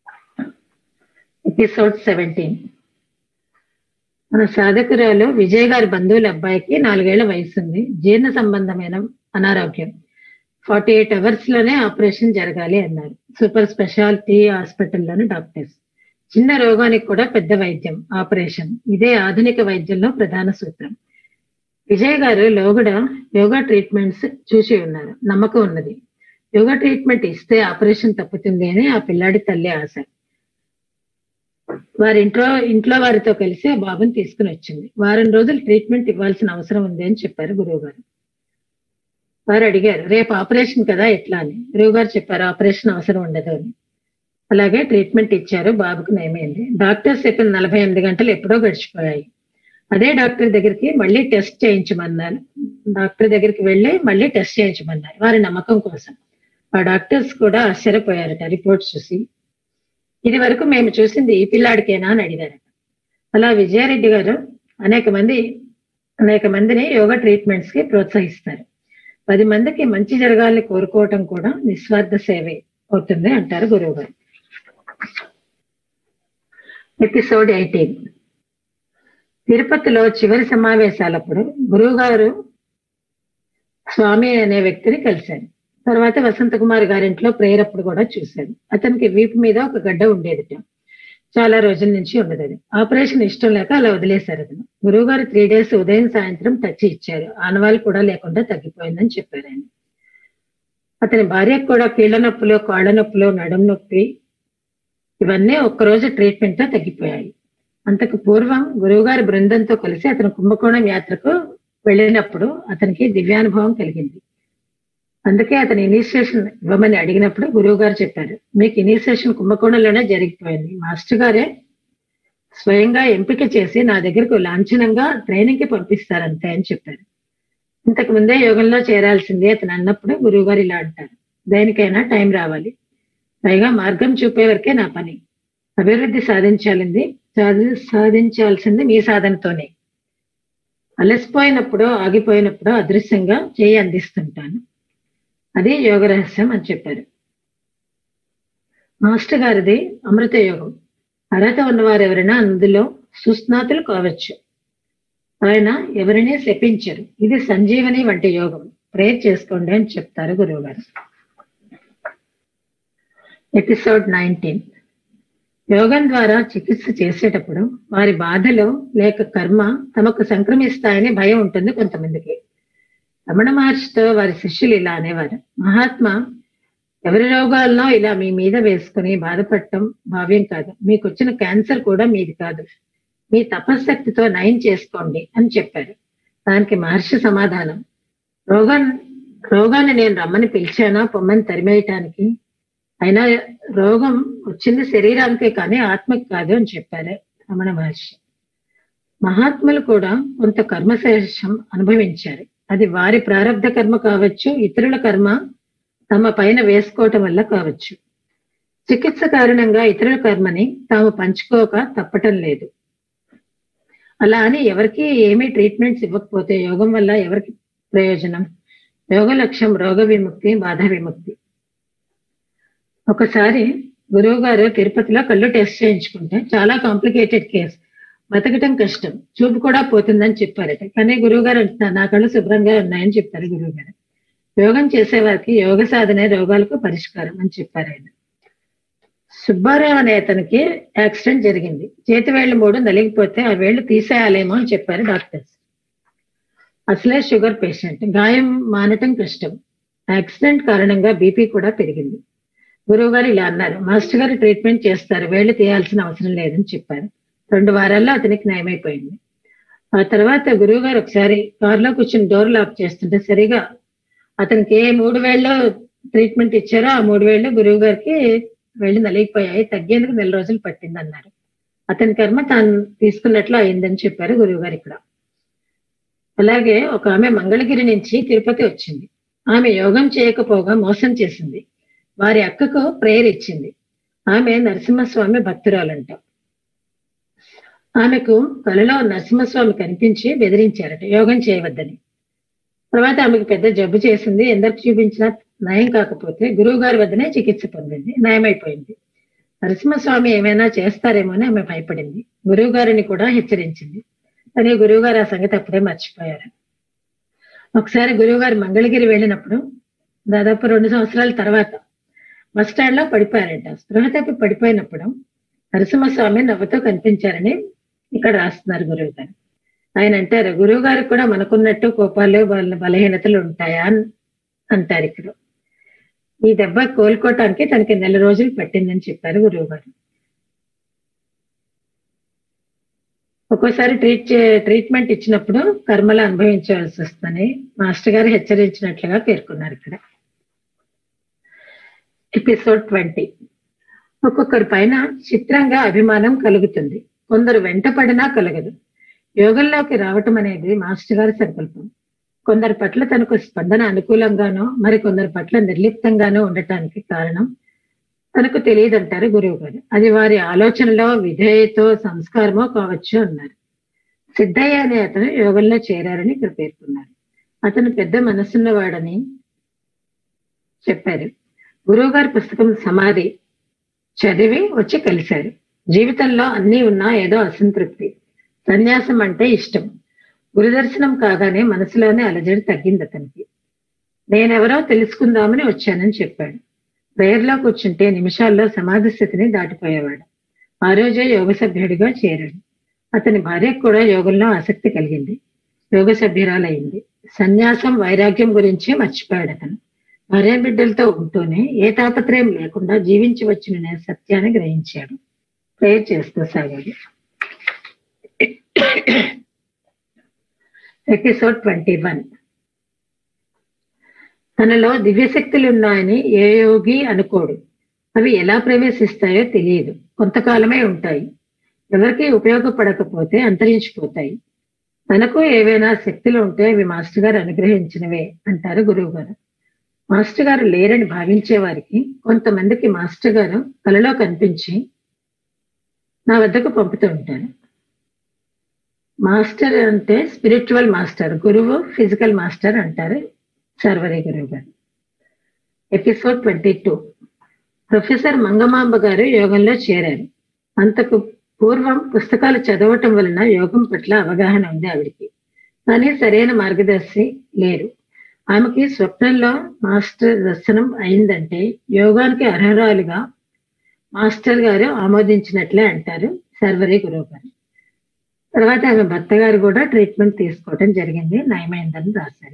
Episode seventeen. మన సాధకురాలు విజయ్ గారి బంధువుల అబ్బాయికి నాలుగేళ్ల వయసు ఉంది. జీర్ణ సంబంధమైన అనారోగ్యం. ఫార్టీ ఎయిట్ అవర్స్ లోనే ఆపరేషన్ జరగాలి అన్నారు సూపర్ స్పెషాలిటీ హాస్పిటల్లోని డాక్టర్స్. చిన్న రోగానికి కూడా పెద్ద వైద్యం ఆపరేషన్. ఇదే ఆధునిక వైద్యంలో ప్రధాన సూత్రం. విజయ్ గారు లోగడ యోగా ట్రీట్మెంట్స్ చూసి ఉన్నారు, నమ్మకం ఉన్నది. యోగా ట్రీట్మెంట్ ఇస్తే ఆపరేషన్ తప్పుతుంది అని ఆ పిల్లాడి తల్లి ఆశ. వారి ఇంట్లో ఇంట్లో వారితో కలిసి ఆ బాబుని తీసుకుని వచ్చింది. వారం రోజులు ట్రీట్మెంట్ ఇవ్వాల్సిన అవసరం ఉంది అని చెప్పారు గురువు గారు. వారు అడిగారు, రేపు ఆపరేషన్ కదా ఎట్లా అని. గురువు గారు చెప్పారు, ఆపరేషన్ అవసరం ఉండదు అని. అలాగే ట్రీట్మెంట్ ఇచ్చారు, బాబుకు నయమైంది. డాక్టర్స్ చెప్పిన నలభై ఎనిమిది గంటలు ఎప్పుడో గడిచిపోయాయి. అదే డాక్టర్ దగ్గరికి మళ్ళీ టెస్ట్ చేయించమన్నారు. డాక్టర్ దగ్గరికి వెళ్ళి మళ్ళీ టెస్ట్ చేయించమన్నారు వారి నమ్మకం కోసం. ఆ డాక్టర్స్ కూడా ఆశ్చర్యపోయారట రిపోర్ట్స్ చూసి. ఇది వరకు మేము చూసింది ఈ పిల్లాడికేనా అని అడిగారట. అలా విజయారెడ్డి గారు అనేక మంది అనేక మందిని యోగా ట్రీట్మెంట్స్ కి ప్రోత్సహిస్తారు. పది మందికి మంచి జరగాలని కోరుకోవటం కూడా నిస్వార్థ సేవే అవుతుంది అంటారు గురువు గారు. Episode eighteen. తిరుపతిలో చివరి సమావేశాలప్పుడు గురువు గారు స్వామి అనే వ్యక్తిని కలిశారు. తర్వాత వసంత కుమార్ గారింట్లో ప్రేయర్ అప్పుడు కూడా చూశాడు. అతనికి వీపు మీద ఒక గడ్డ ఉండేదిట. చాలా రోజుల నుంచి ఉన్నది. అది ఆపరేషన్ ఇష్టం లేక అలా వదిలేశారు. అతను గురువు గారు త్రీ డేస్ ఉదయం సాయంత్రం టచ్ ఇచ్చారు. ఆనవాళ్ళు కూడా లేకుండా తగ్గిపోయిందని చెప్పారు ఆయన. అతని భార్యకు కూడా కీళ్ల నొప్పులు, కాళ్ళ నొప్పులు, నడుము నొప్పి ఇవన్నీ ఒక్కరోజు ట్రీట్మెంట్ తో తగ్గిపోయాయి. అంతకు పూర్వం గురువుగారి బృందంతో కలిసి అతను కుంభకోణం యాత్రకు వెళ్ళినప్పుడు అతనికి దివ్యానుభవం కలిగింది. అందుకే అతను ఇనిషియేషన్ ఇవ్వమని అడిగినప్పుడు గురువు గారు చెప్పారు, మీకు ఇనిషియేషన్ కుంభకోణంలోనే జరిగిపోయింది. మాస్టర్ గారే స్వయంగా ఎంపిక చేసి నా దగ్గరకు లాంఛనంగా ట్రైనింగ్ కి పంపిస్తారంతే అని చెప్పారు. ఇంతకు ముందే యోగంలో చేరాల్సిందే అతను అన్నప్పుడు గురువు గారు ఇలా అంటారు, దేనికైనా టైం రావాలి, పైగా మార్గం చూపే వరకే నా పని. అభివృద్ధి సాధించాలింది సాధించాల్సింది మీ సాధనతోనే. అలసిపోయినప్పుడు, ఆగిపోయినప్పుడు అదృశ్యంగా చేయి అందిస్తుంటాను. అది యోగ రహస్యం అని చెప్పారు. మాస్టర్ గారిది అమృత యోగం. అర్హత ఉన్నవారు ఎవరైనా అందులో సుస్నాతులు కావచ్చు. ఆయన ఎవరిని శపించరు. ఇది సంజీవని వంటి యోగం. ప్రేర్ చేసుకోండి అని చెప్తారు గురువు గారు. Episode nineteen. యోగం ద్వారా చికిత్స చేసేటప్పుడు వారి బాధలు లేక కర్మ తమకు సంక్రమిస్తాయని భయం ఉంటుంది కొంతమందికి. రమణ మహర్షితో వారి శిష్యులు ఇలా అనేవారు, మహాత్మా, ఎవరి రోగాల్లో ఇలా మీ మీద వేసుకుని బాధపడటం భావ్యం కాదు. మీకు వచ్చిన క్యాన్సర్ కూడా మీది కాదు. మీ తపశక్తితో నయం చేసుకోండి అని చెప్పారు. దానికి మహర్షి సమాధానం, రోగం రోగాన్ని నేను రమ్మని పిలిచానా పొమ్మని తరిమేయటానికి? అయినా రోగం వచ్చింది శరీరానికే కానీ ఆత్మకి కాదు అని చెప్పారు రమణ మహర్షి. మహాత్ములు కూడా కొంత కర్మశేషం అనుభవించారు. అది వారి ప్రారంధ కర్మ కావచ్చు, ఇతరుల కర్మ తమ పైన వేసుకోవటం వల్ల కావచ్చు. చికిత్స కారణంగా ఇతరుల కర్మని తాము పంచుకోక తప్పటం లేదు. అలా అని ఎవరికి ఏమీ ట్రీట్మెంట్స్ ఇవ్వకపోతే యోగం వల్ల ఎవరికి ప్రయోజనం? యోగ లక్ష్యం రోగ విముక్తి, బాధ విముక్తి. ఒకసారి గురువు గారు తిరుపతిలో కళ్ళు టెస్ట్ చేయించుకుంటే చాలా కాంప్లికేటెడ్ కేసు, బతకటం కష్టం, చూపు కూడా పోతుందని చెప్పారట. కానీ గురువు గారు అంటున్నారు, నా కళ్ళు శుభ్రంగా ఉన్నాయని చెప్తారు గురువు గారు. యోగం చేసేవారికి యోగ సాధనే రోగాలకు పరిష్కారం అని చెప్పారు ఆయన. సుబ్బారావు అనే అతనికి యాక్సిడెంట్ జరిగింది. చేతి వేళ్లు మూడు నలిగిపోతే ఆ వేళ్లు తీసేయాలేమో అని చెప్పారు డాక్టర్స్. అసలే షుగర్ పేషెంట్, గాయం మానటం కష్టం. యాక్సిడెంట్ కారణంగా బీపీ కూడా పెరిగింది. గురువు గారు ఇలా అన్నారు, మాస్టర్ గారు ట్రీట్మెంట్ చేస్తారు, వేళ్లు తీయాల్సిన అవసరం లేదని చెప్పారు. రెండు వారాల్లో అతనికి నయమైపోయింది. ఆ తర్వాత గురువు గారు ఒకసారి కారులో కూర్చుని డోర్ లాక్ చేస్తుంటే సరిగా అతనికి ఏ మూడు వేళ్ళు ట్రీట్మెంట్ ఇచ్చారో ఆ మూడు వేళ్ళు గురువు గారికి వేళ్ళు నలిగిపోయాయి, తగ్గేందుకు నెల రోజులు పట్టింది అన్నారు. అతని కర్మ తాను తీసుకున్నట్లు అయిందని చెప్పారు గురువు గారు ఇక్కడ. అలాగే ఒక ఆమె మంగళగిరి నుంచి తిరుపతి వచ్చింది. ఆమె యోగం చేయకపోగా మోసం చేసింది. వారి అక్కకు ప్రేయర్ ఇచ్చింది. ఆమె నరసింహస్వామి భక్తురాలంట. ఆమెకు కలలో నరసింహస్వామి కనిపించి బెదిరించారట యోగం చేయవద్దని. తర్వాత ఆమెకు పెద్ద జబ్బు చేసింది. ఎందరికి చూపించినా నయం కాకపోతే గురువు గారి వద్దనే చికిత్స పొందింది, నయమైపోయింది. నరసింహస్వామి ఏమైనా చేస్తారేమో అని ఆమె భయపడింది. గురువు గారిని కూడా హెచ్చరించింది. కానీ గురువు గారు ఆ సంగతి అప్పుడే మర్చిపోయారు. ఒకసారి గురువు గారు మంగళగిరి వెళ్ళినప్పుడు దాదాపు రెండు సంవత్సరాల తర్వాత బస్ స్టాండ్ లో పడిపోయారంట. స్పృహ తప్పి పడిపోయినప్పుడు నరసింహస్వామి నవ్వుతో కనిపించారని ఇక్కడ రాస్తున్నారు గురువు గారు. ఆయన అంటారు, గురువు గారికి కూడా మనకున్నట్టు కోపాలు బలహీనతలు ఉంటాయా అంటారు ఇక్కడ. ఈ దెబ్బ కోలుకోవటానికి తనకి నెల రోజులు పట్టిందని చెప్పారు గురువు గారు. ఒక్కోసారి ట్రీట్ ట్రీట్మెంట్ ఇచ్చినప్పుడు కర్మలు అనుభవించవలసి వస్తుందని మాస్టర్ గారు హెచ్చరించినట్లుగా పేర్కొన్నారు ఇక్కడ. Episode twenty. ఒక్కొక్కరి పైన చిత్రంగా అభిమానం కలుగుతుంది, కొందరు వెంటపడినా కలగదు. యోగంలోకి రావటం అనేది మాస్టర్ గారి సంకల్పం. కొందరి పట్ల తనకు స్పందన అనుకూలంగానో మరి కొందరి పట్ల నిర్లిప్తంగానో ఉండటానికి కారణం తనకు తెలియదంటారు గురువు గారు. అది వారి ఆలోచనలో విధేయతో సంస్కారమో కావచ్చు అన్నారు. సిద్ధయ్య అనే అతను యోగంలో చేరారని ఇక్కడ పేర్కొన్నారు. అతను పెద్ద మనసున్నవాడని చెప్పారు. గురువు గారి పుస్తకం సమాధి చదివి వచ్చి కలిశారు. జీవితంలో అన్నీ ఉన్నా ఏదో అసంతృప్తి, సన్యాసం అంటే ఇష్టం. గురుదర్శనం కాగానే మనసులోనే అలజడి తగ్గింది అతనికి. నేనెవరో తెలుసుకుందామని వచ్చానని చెప్పాడు. ప్రేయర్లో కూర్చుంటే నిమిషాల్లో సమాధి స్థితిని దాటిపోయేవాడు. ఆ రోజే యోగ సభ్యుడిగా చేరాడు. అతని భార్యకు కూడా యోగంలో ఆసక్తి కలిగింది, యోగ సభ్యురాలయ్యింది. సన్యాసం వైరాగ్యం గురించి మర్చిపోయాడు అతను. భార్య బిడ్డలతో ఉంటూనే ఏ తాపత్రయం లేకుండా జీవించవచ్చుననే సత్యాన్ని గ్రహించాడు. ప్రేయర్ చేస్తూ సాగాడు. Episode twenty one. తనలో దివ్యశక్తులు ఉన్నాయని ఏ యోగి అనుకోడు. అవి ఎలా ప్రవేశిస్తాయో తెలియదు. కొంతకాలమే ఉంటాయి. ఎవరికి ఉపయోగపడకపోతే అంతరించిపోతాయి. తనకు ఏవైనా శక్తులు ఉంటే అవి మాస్టర్ గారు అనుగ్రహించినవే అంటారు గురువు గారు. మాస్టర్ గారు లేరని భావించే వారికి కొంతమందికి మాస్టర్ గారు కలలో కనిపించి నా వద్దకు పంపుతూ ఉంటారు. మాస్టర్ అంటే స్పిరిచువల్ మాస్టర్, గురువు ఫిజికల్ మాస్టర్ అంటారు సర్వరి గురువు గారు. Episode twenty two. Professor Mangamamba గారు యోగంలో చేరారు. అంతకు పూర్వం పుస్తకాలు చదవటం వలన యోగం పట్ల అవగాహన ఉంది ఆవిడికి. కానీ సరైన మార్గదర్శి లేరు. ఆమెకి స్వప్నంలో మాస్టర్ దర్శనం అయిందంటే యోగానికి అర్హురాలుగా మాస్టర్ గారు ఆమోదించినట్లే అంటారు సర్వరి గురువు గారు. తర్వాత ఆమె భర్త గారు కూడా ట్రీట్మెంట్ తీసుకోవటం జరిగింది, నయమైందని రాశారు.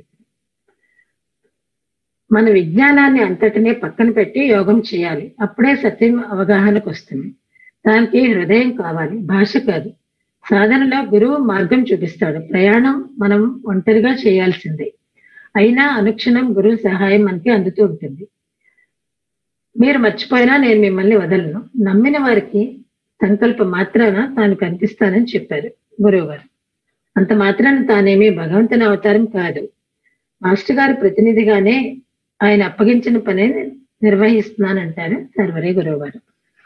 మన విజ్ఞానాన్ని అంతటినీ పక్కన పెట్టి యోగం చేయాలి. అప్పుడే సత్యం అవగాహనకు వస్తుంది. దానికి హృదయం కావాలి, భాష కాదు. సాధనలో గురువు మార్గం చూపిస్తాడు. ప్రయాణం మనం ఒంటరిగా చేయాల్సిందే. అయినా అనుక్షణం గురువు సహాయం మనకి అందుతూ ఉంటుంది. మీరు మర్చిపోయినా నేను మిమ్మల్ని వదలను. నమ్మిన వారికి సంకల్ప మాత్రాన తాను కనిపిస్తానని చెప్పారు గురువు గారు. అంత మాత్రాన తానేమీ భగవంతుని అవతారం కాదు. మాస్టర్ గారు ప్రతినిధిగానే ఆయన అప్పగించిన పని నిర్వహిస్తున్నానంటారు సర్వరి గురువు గారు.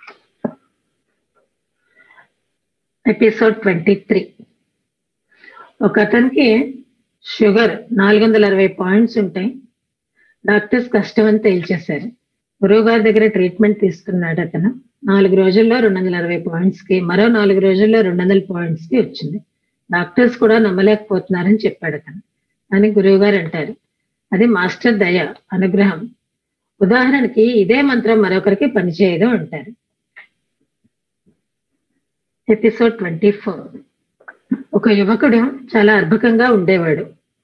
Episode twenty three. ఒక అతనికి షుగర్ నాలుగు వందల అరవై పాయింట్స్ ఉంటాయి. డాక్టర్స్ కష్టం అని తేల్చేశారు. గురువు గారి దగ్గర ట్రీట్మెంట్ తీసుకున్నాడు అతను. నాలుగు రోజుల్లో రెండు వందల అరవై పాయింట్స్ కి, మరో నాలుగు రోజుల్లో రెండు వందల పాయింట్స్ కి వచ్చింది. డాక్టర్స్ కూడా నమ్మలేకపోతున్నారని చెప్పాడు అతను అని గురువు గారు అంటారు. అది మాస్టర్ దయ, అనుగ్రహం. ఉదాహరణకి ఇదే మంత్రం మరొకరికి పనిచేయదు అంటారు. Episode twenty four. ఒక యువకుడు చాలా అర్భకంగా ఉండేవాడు.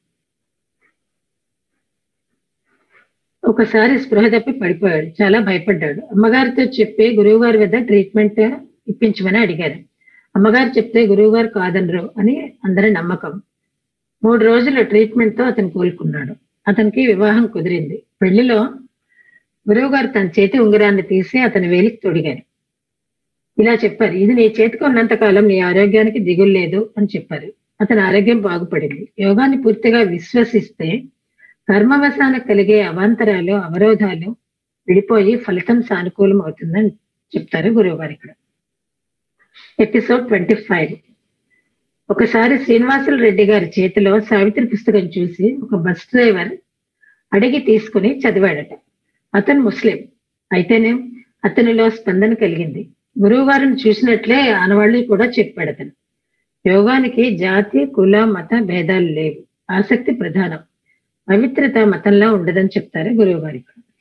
ఒకసారి స్పృహ తప్పి పడిపోయాడు. చాలా భయపడ్డాడు. అమ్మగారితో చెప్పి గురువు గారి వద్ద ట్రీట్మెంట్ ఇప్పించమని అడిగారు. అమ్మగారు చెప్తే గురువు గారు కాదనరు అని అందరి నమ్మకం. మూడు రోజుల ట్రీట్మెంట్ తో అతను కోలుకున్నాడు. అతనికి వివాహం కుదిరింది. పెళ్లిలో గురువు గారు తన చేతి ఉంగరాన్ని తీసి అతని వేలికి తొడిగారు. ఇలా చెప్పారు, ఇది నీ చేతికి ఉన్నంత కాలం నీ ఆరోగ్యానికి దిగులు లేదు అని చెప్పారు. అతని ఆరోగ్యం బాగుపడింది. యోగాన్ని పూర్తిగా విశ్వసిస్తే కర్మవశానికి కలిగే అవాంతరాలు, అవరోధాలు విడిపోయి ఫలితం సానుకూలం అవుతుందని చెప్తారు గురువు గారు ఇక్కడ. Episode twenty five. ఒకసారి శ్రీనివాసులు రెడ్డి గారి చేతిలో సావిత్రి పుస్తకం చూసి ఒక బస్ డ్రైవర్ అడిగి తీసుకుని చదివాడట. అతను ముస్లిం అయితేనే అతనిలో స్పందన కలిగింది. గురువు గారిని చూసినట్లే ఆనవాళ్ళు కూడా చెప్పాడు అతను. యోగానికి జాతి, కుల, మత భేదాలు లేవు. ఆసక్తి ప్రధానం. పవిత్రత మతంలో ఉండదని చెప్తారు గురువు గారి.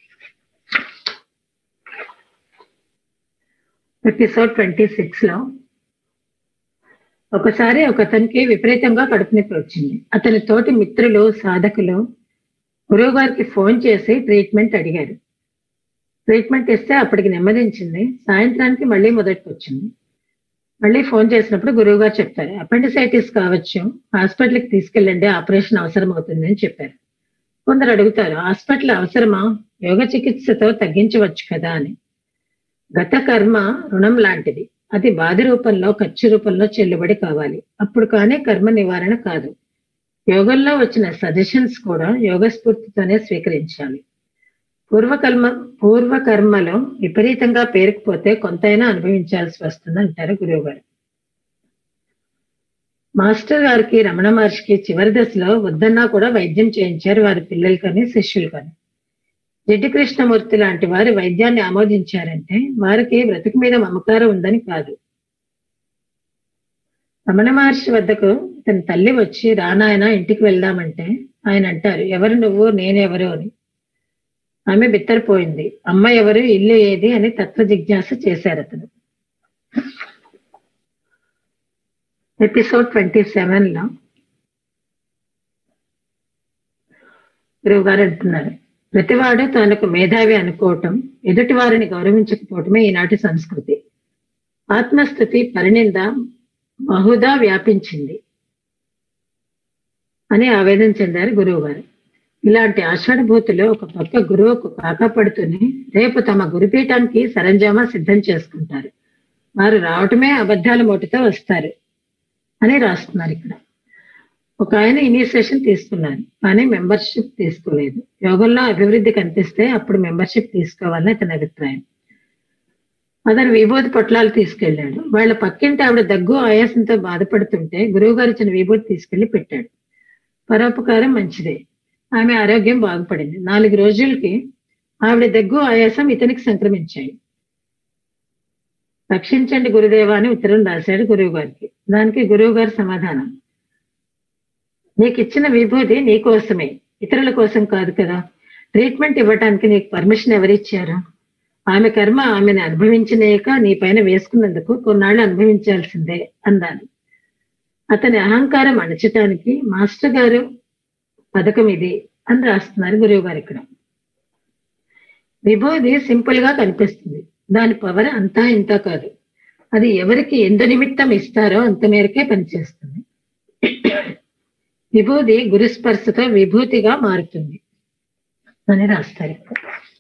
ఎపిసోడ్ ట్వంటీ సిక్స్ లో ఒకసారి ఒక అతనికి విపరీతంగా కడుపు నొప్పి వచ్చింది. అతని తోటి మిత్రులు, సాధకులు గురువు గారికి ఫోన్ చేసి ట్రీట్మెంట్ అడిగారు. ట్రీట్మెంట్ ఇస్తే అప్పటికి నెమ్మదించింది. సాయంత్రానికి మళ్ళీ మొదటికి వచ్చింది. మళ్ళీ ఫోన్ చేసినప్పుడు గురువు గారు చెప్తారు, అపెండిసైటిస్ కావచ్చు, హాస్పిటల్కి తీసుకెళ్ళండి, ఆపరేషన్ అవసరం అవుతుంది అని చెప్పారు. కొందరు అడుగుతారు, హాస్పిటల్ అవసరమా? యోగ చికిత్సతో తగ్గించవచ్చు కదా అని. గత కర్మ రుణం లాంటిది. అది బాధ రూపంలో, ఖర్చు రూపంలో చెల్లుబడి కావాలి. అప్పుడు కానీ కర్మ నివారణ కాదు. యోగంలో వచ్చిన సజెషన్స్ కూడా యోగ స్ఫూర్తితోనే స్వీకరించాలి. పూర్వకర్మ పూర్వకర్మలో విపరీతంగా పేరుకుపోతే కొంతైనా అనుభవించాల్సి వస్తుంది అంటారు గురువు గారు. మాస్టర్ గారికి, రమణ మహర్షికి చివరి దశలో వద్దన్నా కూడా వైద్యం చేయించారు వారి పిల్లలు కానీ శిష్యులు కానీ. జిడ్డు కృష్ణమూర్తి లాంటి వారి వైద్యాన్ని ఆమోదించారంటే వారికి బ్రతుకు మీద మమకారం ఉందని కాదు. రమణ మహర్షి వద్దకు తన తల్లి వచ్చి, రానాయన ఇంటికి వెళ్దామంటే ఆయన అంటారు, ఎవరు నువ్వు, నేనెవరు అని. ఆమె బిత్తరపోయింది. అమ్మ ఎవరు, ఇల్లు ఏది అని తత్వ జిజ్ఞాస చేశారు అతను. ఎపిసోడ్ ట్వంటీ సెవెన్ లో గురువు గారు అంటున్నారు, ప్రతివాడు తనకు మేధావి అనుకోవటం, ఎదుటి వారిని గౌరవించకపోవటమే ఈనాటి సంస్కృతి. ఆత్మస్థుతి పరినింద బహుదా వ్యాపించింది అని ఆవేదన చెందారు గురువు గారు. ఇలాంటి ఆషాఢభూతులు ఒక పక్క గురువుకు కాకపడుతూనే రేపు తమ గురుపీఠానికి సరంజామా సిద్ధం చేసుకుంటారు. వారు రావటమే అబద్ధాల మోటితో వస్తారు అని రాస్తున్నారు ఇక్కడ. ఒక ఆయన ఇనిషియేషన్ తీసుకున్నారు, కానీ మెంబర్షిప్ తీసుకోలేదు. యోగంలో అభివృద్ధి కనిపిస్తే అప్పుడు మెంబర్షిప్ తీసుకోవాలని అతని అభిప్రాయం. అతను విభూతి పొట్లాలు తీసుకెళ్లాడు. వాళ్ళ పక్కింటి ఆవిడ దగ్గు ఆయాసంతో బాధపడుతుంటే గురువు గారు ఇచ్చిన విభూతి తీసుకెళ్లి పెట్టాడు. పరోపకారం మంచిదే. ఆమె ఆరోగ్యం బాగుపడింది. నాలుగు రోజులకి ఆవిడ దగ్గు ఆయాసం ఇతనికి సంక్రమించాయి. రక్షించండి గురుదేవా అని ఉత్తరం రాశాడు గురువు గారికి. దానికి గురువు గారి సమాధానం, నీకు ఇచ్చిన విభూతి నీకోసమే, ఇతరుల కోసం కాదు కదా. ట్రీట్మెంట్ ఇవ్వటానికి నీకు పర్మిషన్ ఎవరిచ్చారు? ఆమె కర్మ ఆమెను అనుభవించినాక నీ పైన వేసుకున్నందుకు కొన్నాళ్ళు అనుభవించాల్సిందే అన్నాను. అతని అహంకారం అణచటానికి మాస్టర్ గారు పథకం ఇది అని రాస్తున్నారు గురువు గారు ఇక్కడ. విభూది సింపుల్ గా కనిపిస్తుంది. దాని పవర్ అంతా ఇంతా కాదు. అది ఎవరికి ఎంత నిమిత్తం ఇస్తారో అంత మేరకే పనిచేస్తుంది. విభూది గురుస్పర్శతో విభూతిగా మారుతుంది అని రాస్తారు ఇక్కడ.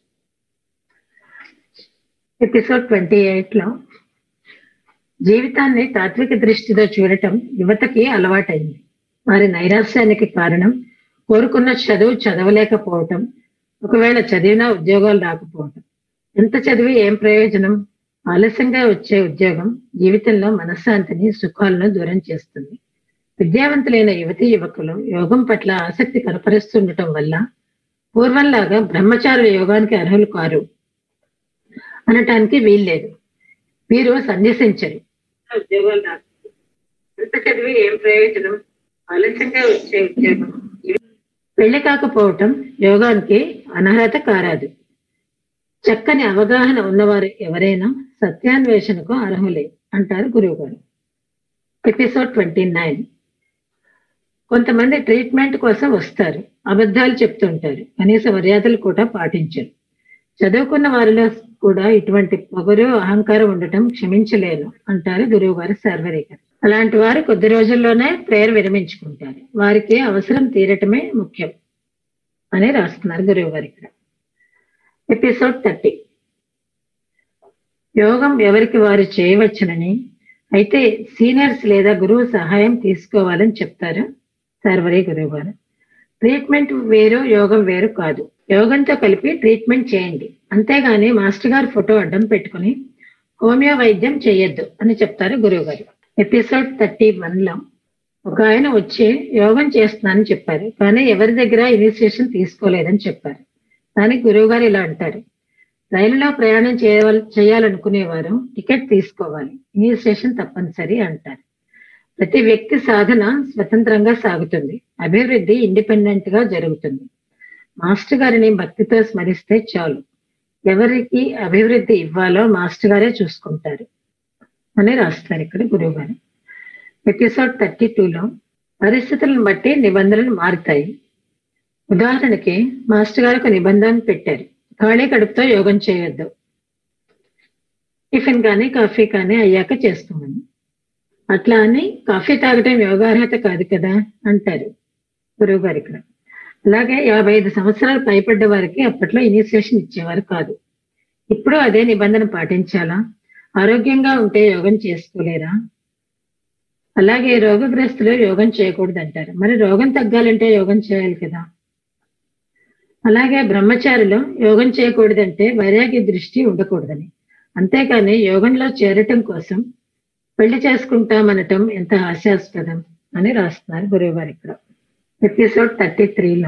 ఎపిసోడ్ ట్వంటీ ఎయిట్ లో జీవితాన్ని తాత్విక దృష్టితో చూడటం యువతకి అలవాటైంది. వారి నైరాశ్యానికి కారణం కోరుకున్న చదువు చదవలేకపోవటం, ఒకవేళ చదివినా ఉద్యోగాలు రాకపోవటం. ఎంత చదివి ఏం ప్రయోజనం? ఆలస్యంగా వచ్చే ఉద్యోగం జీవితంలో మనశ్శాంతిని, సుఖాలను దూరం చేస్తుంది. విద్యావంతులైన యువతీ యువకులు యోగం పట్ల ఆసక్తి కనపరుస్తుండటం వల్ల పూర్వంలాగా బ్రహ్మచారుల యోగానికి అర్హులు కారు అనటానికి వీల్లేదు. వీరు సన్యసించరు. ఉద్యోగాలు రాకపోతే ఎంత చదివి ఏం ప్రయోజనం? ఆలస్యంగా వచ్చే ఉద్యోగం. పెళ్లి కాకపోవటం యోగానికి అనర్హత కారాదు. చక్కని అవగాహన ఉన్నవారు ఎవరైనా సత్యాన్వేషణకు అర్హులే అంటారు గురువు గారు. Episode twenty nine. కొంతమంది ట్రీట్మెంట్ కోసం వస్తారు, అబద్ధాలు చెప్తుంటారు, కనీస మర్యాదలు కూడా పాటించరు. చదువుకున్న వారిలో కూడా ఇటువంటి పొగరు, అహంకారం ఉండటం క్షమించలేను అంటారు గురువు గారు సర్వరీకర్. అలాంటి వారు కొద్ది రోజుల్లోనే ప్రేయర్ విరమించుకుంటారు. వారికి అవసరం తీరటమే ముఖ్యం అని రాస్తున్నారు గురువు గారు ఇక్కడ. Episode thirty. యోగం ఎవరికి వారు చేయవచ్చునని, అయితే సీనియర్స్ లేదా గురువు సహాయం తీసుకోవాలని చెప్తారు సర్వరీ గురువు గారు. ట్రీట్మెంట్ వేరు, యోగం వేరు కాదు. యోగంతో కలిపి ట్రీట్మెంట్ చేయండి, అంతేగాని మాస్టర్ గారు ఫోటో అడ్డం పెట్టుకుని హోమియో వైద్యం చేయొద్దు అని చెప్తారు గురువు గారు. ఎపిసోడ్ థర్టీ వన్ లో ఒక ఆయన వచ్చి యోగం చేస్తున్నానని చెప్పారు, కానీ ఎవరి దగ్గర ఇనిషియేషన్ తీసుకోలేదని చెప్పారు. దానికి గురువు గారు ఇలా అంటారు, రైలులో ప్రయాణం చేయాల చేయాలనుకునేవారు టికెట్ తీసుకోవాలి, ఇనిషియేషన్ తప్పనిసరి అంటారు. ప్రతి వ్యక్తి సాధన స్వతంత్రంగా సాగుతుంది, అభివృద్ధి ఇండిపెండెంట్ గా జరుగుతుంది. మాస్టర్ గారిని భక్తితో స్మరిస్తే చాలు, ఎవరికి అభివృద్ధి ఇవ్వాలో మాస్టర్ గారే చూసుకుంటారు అని రాస్తారు ఇక్కడ గురువు గారు. ఎపిసోడ్ థర్టీ టూలో పరిస్థితులను బట్టి నిబంధనలు మారుతాయి. ఉదాహరణకి మాస్టర్ గారు ఒక నిబంధన పెట్టారు, ఖాళీ కడుపుతో యోగం చేయొద్దు, టిఫిన్ కానీ కాఫీ కానీ అయ్యాక చేసుకోమని. అట్లా అని కాఫీ తాగటం యోగార్హత కాదు కదా అంటారు గురువు గారు ఇక్కడ. అలాగే యాభై ఐదు సంవత్సరాలు పైపడ్డ వారికి అప్పట్లో ఇనిషియేషన్ ఇచ్చేవారు కాదు. ఇప్పుడు అదే నిబంధన పాటించాలా? ఆరోగ్యంగా ఉంటే యోగం చేసుకోలేరా? అలాగే రోగగ్రస్తులు యోగం చేయకూడదు అంటారు. మరి రోగం తగ్గాలంటే యోగం చేయాలి కదా. అలాగే బ్రహ్మచారులు యోగం చేయకూడదంటే వైరాగ్య దృష్టి ఉండకూడదని. అంతేకాని యోగంలో చేరటం కోసం పెళ్లి చేసుకుంటామనటం ఎంత హాస్యాస్పదం అని రాస్తున్నారు గురువు గారు ఇక్కడ. ఎపిసోడ్ థర్టీ త్రీలో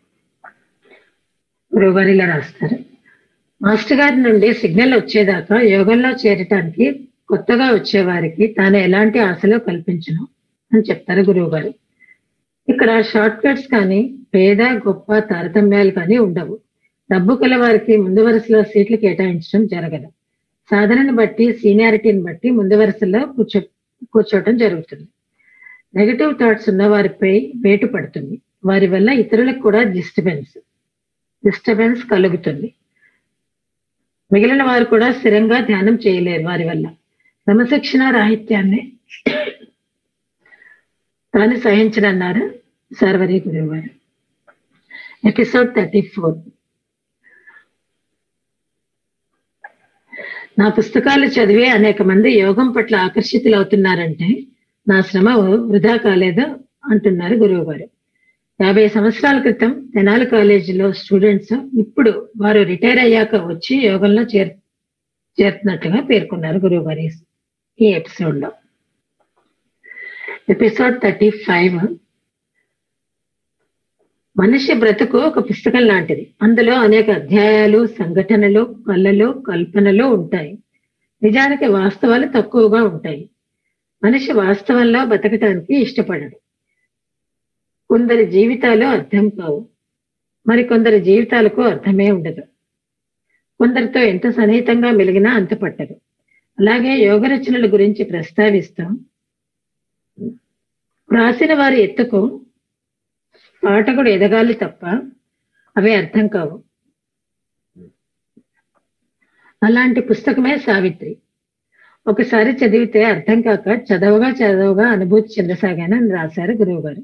గురువు గారు ఇలా రాస్తారు, మాస్టర్ గారి నుండి సిగ్నల్ వచ్చేదాకా యోగంలో చేరటానికి కొత్తగా వచ్చేవారికి తాను ఎలాంటి ఆశలు కల్పించను అని చెప్తారు గురువు గారు. ఇక్కడ షార్ట్ కట్స్ కానీ పేద గొప్ప తారతమ్యాలు కానీ ఉండవు. డబ్బు కల వారికి ముందు వరుసలో సీట్లు కేటాయించడం జరగదు. సాధనను బట్టి, సీనియారిటీని బట్టి ముందు వరుసలో కూర్చో కూర్చోవటం జరుగుతుంది. నెగటివ్ థాట్స్ ఉన్న వారిపై వేటు పడుతుంది. వారి వల్ల ఇతరులకు కూడా డిస్టర్బెన్స్. డిస్టర్బెన్స్ కలుగుతుంది. మిగిలిన వారు కూడా స్థిరంగా ధ్యానం చేయలేరు వారి వల్ల. క్రమశిక్షణ రాహిత్యాన్ని తాను సహించనన్నారు సర్వరి గురువు గారు. Episode thirty four. నా పుస్తకాలు చదివే అనేక మంది యోగం పట్ల ఆకర్షితులు అవుతున్నారంటే నా శ్రమ వృధా కాలేదు అంటున్నారు గురువు గారు. యాభై సంవత్సరాల క్రితం తెనాలి కాలేజీలో స్టూడెంట్స్ ఇప్పుడు వారు రిటైర్ అయ్యాక వచ్చి యోగంలో చేర్ చేరుతున్నట్టుగా పేర్కొన్నారు గురువు గారు ఈ ఎపిసోడ్ లో. Episode thirty five. మనిషి బ్రతుకు ఒక పుస్తకం లాంటిది. అందులో అనేక అధ్యాయాలు, సంఘటనలు, కళలు, కల్పనలు ఉంటాయి. నిజానికి వాస్తవాలు తక్కువగా ఉంటాయి. మనిషి వాస్తవంలో బతకటానికి ఇష్టపడడు. కొందరి జీవితాలు అర్థం కావు, మరి కొందరి జీవితాలకు అర్థమే ఉండదు. కొందరితో ఎంత సన్నిహితంగా మెలిగినా అంత పట్టదు. అలాగే యోగ రచనల గురించి ప్రస్తావిస్తాం. రాసిన వారి ఎత్తుకు పాఠకుడు ఎదగాలి తప్ప అవే అర్థం కావు. అలాంటి పుస్తకమే సావిత్రి. ఒకసారి చదివితే అర్థం కాక చదవగా చదవగా అనుభూతి చెందసాగానని రాశారు గురువు గారు.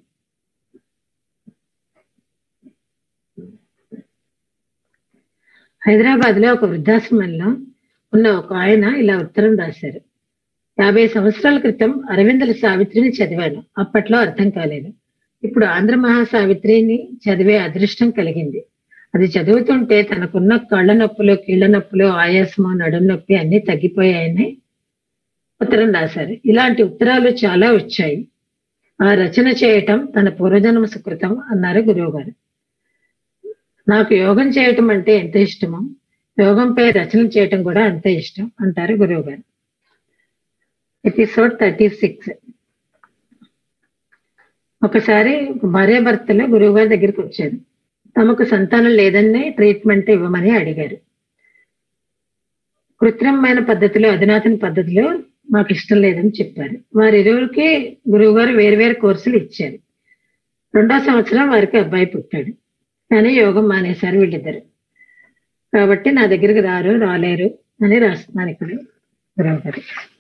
హైదరాబాద్ లో ఒక వృద్ధాశ్రమంలో ఉన్న ఒక ఆయన ఇలా ఉత్తరం రాశారు. యాభై సంవత్సరాల క్రితం అరవిందుల సావిత్రిని చదివాను. అప్పట్లో అర్థం కాలేదు. ఇప్పుడు ఆంధ్ర మహాసావిత్రిని చదివే అదృష్టం కలిగింది. అది చదువుతుంటే తనకున్న కళ్ళ నొప్పులు, కీళ్ల నొప్పులు, ఆయాసము, నడుం నొప్పి అన్ని తగ్గిపోయాయని ఉత్తరం రాశారు. ఇలాంటి ఉత్తరాలు చాలా వచ్చాయి. ఆ రచన చేయటం తన పూర్వజన్మ సుకృతం అన్నారు గురువు గారు. నాకు యోగం చేయటం అంటే ఎంత ఇష్టమో యోగంపై రచన చేయటం కూడా అంతే ఇష్టం అంటారు గురువు గారు. Episode thirty six. ఒకసారి భార్యాభర్తలు గురువు గారి దగ్గరికి వచ్చారు. తమకు సంతానం లేదని ట్రీట్మెంట్ ఇవ్వమని అడిగారు. కృత్రిమమైన పద్ధతిలో, అధునాతన పద్ధతిలో మాకు ఇష్టం లేదని చెప్పారు. వారిరువురికి గురువు గారు వేరు వేరు కోర్సులు ఇచ్చారు. రెండో సంవత్సరం వారికి అబ్బాయి పుట్టాడు. కానీ యోగం మానేశారు వీళ్ళిద్దరు. కాబట్టి నా దగ్గరికి రారు రాలేరు అని రాస్తున్నాను ఇక్కడ గురువు గారు.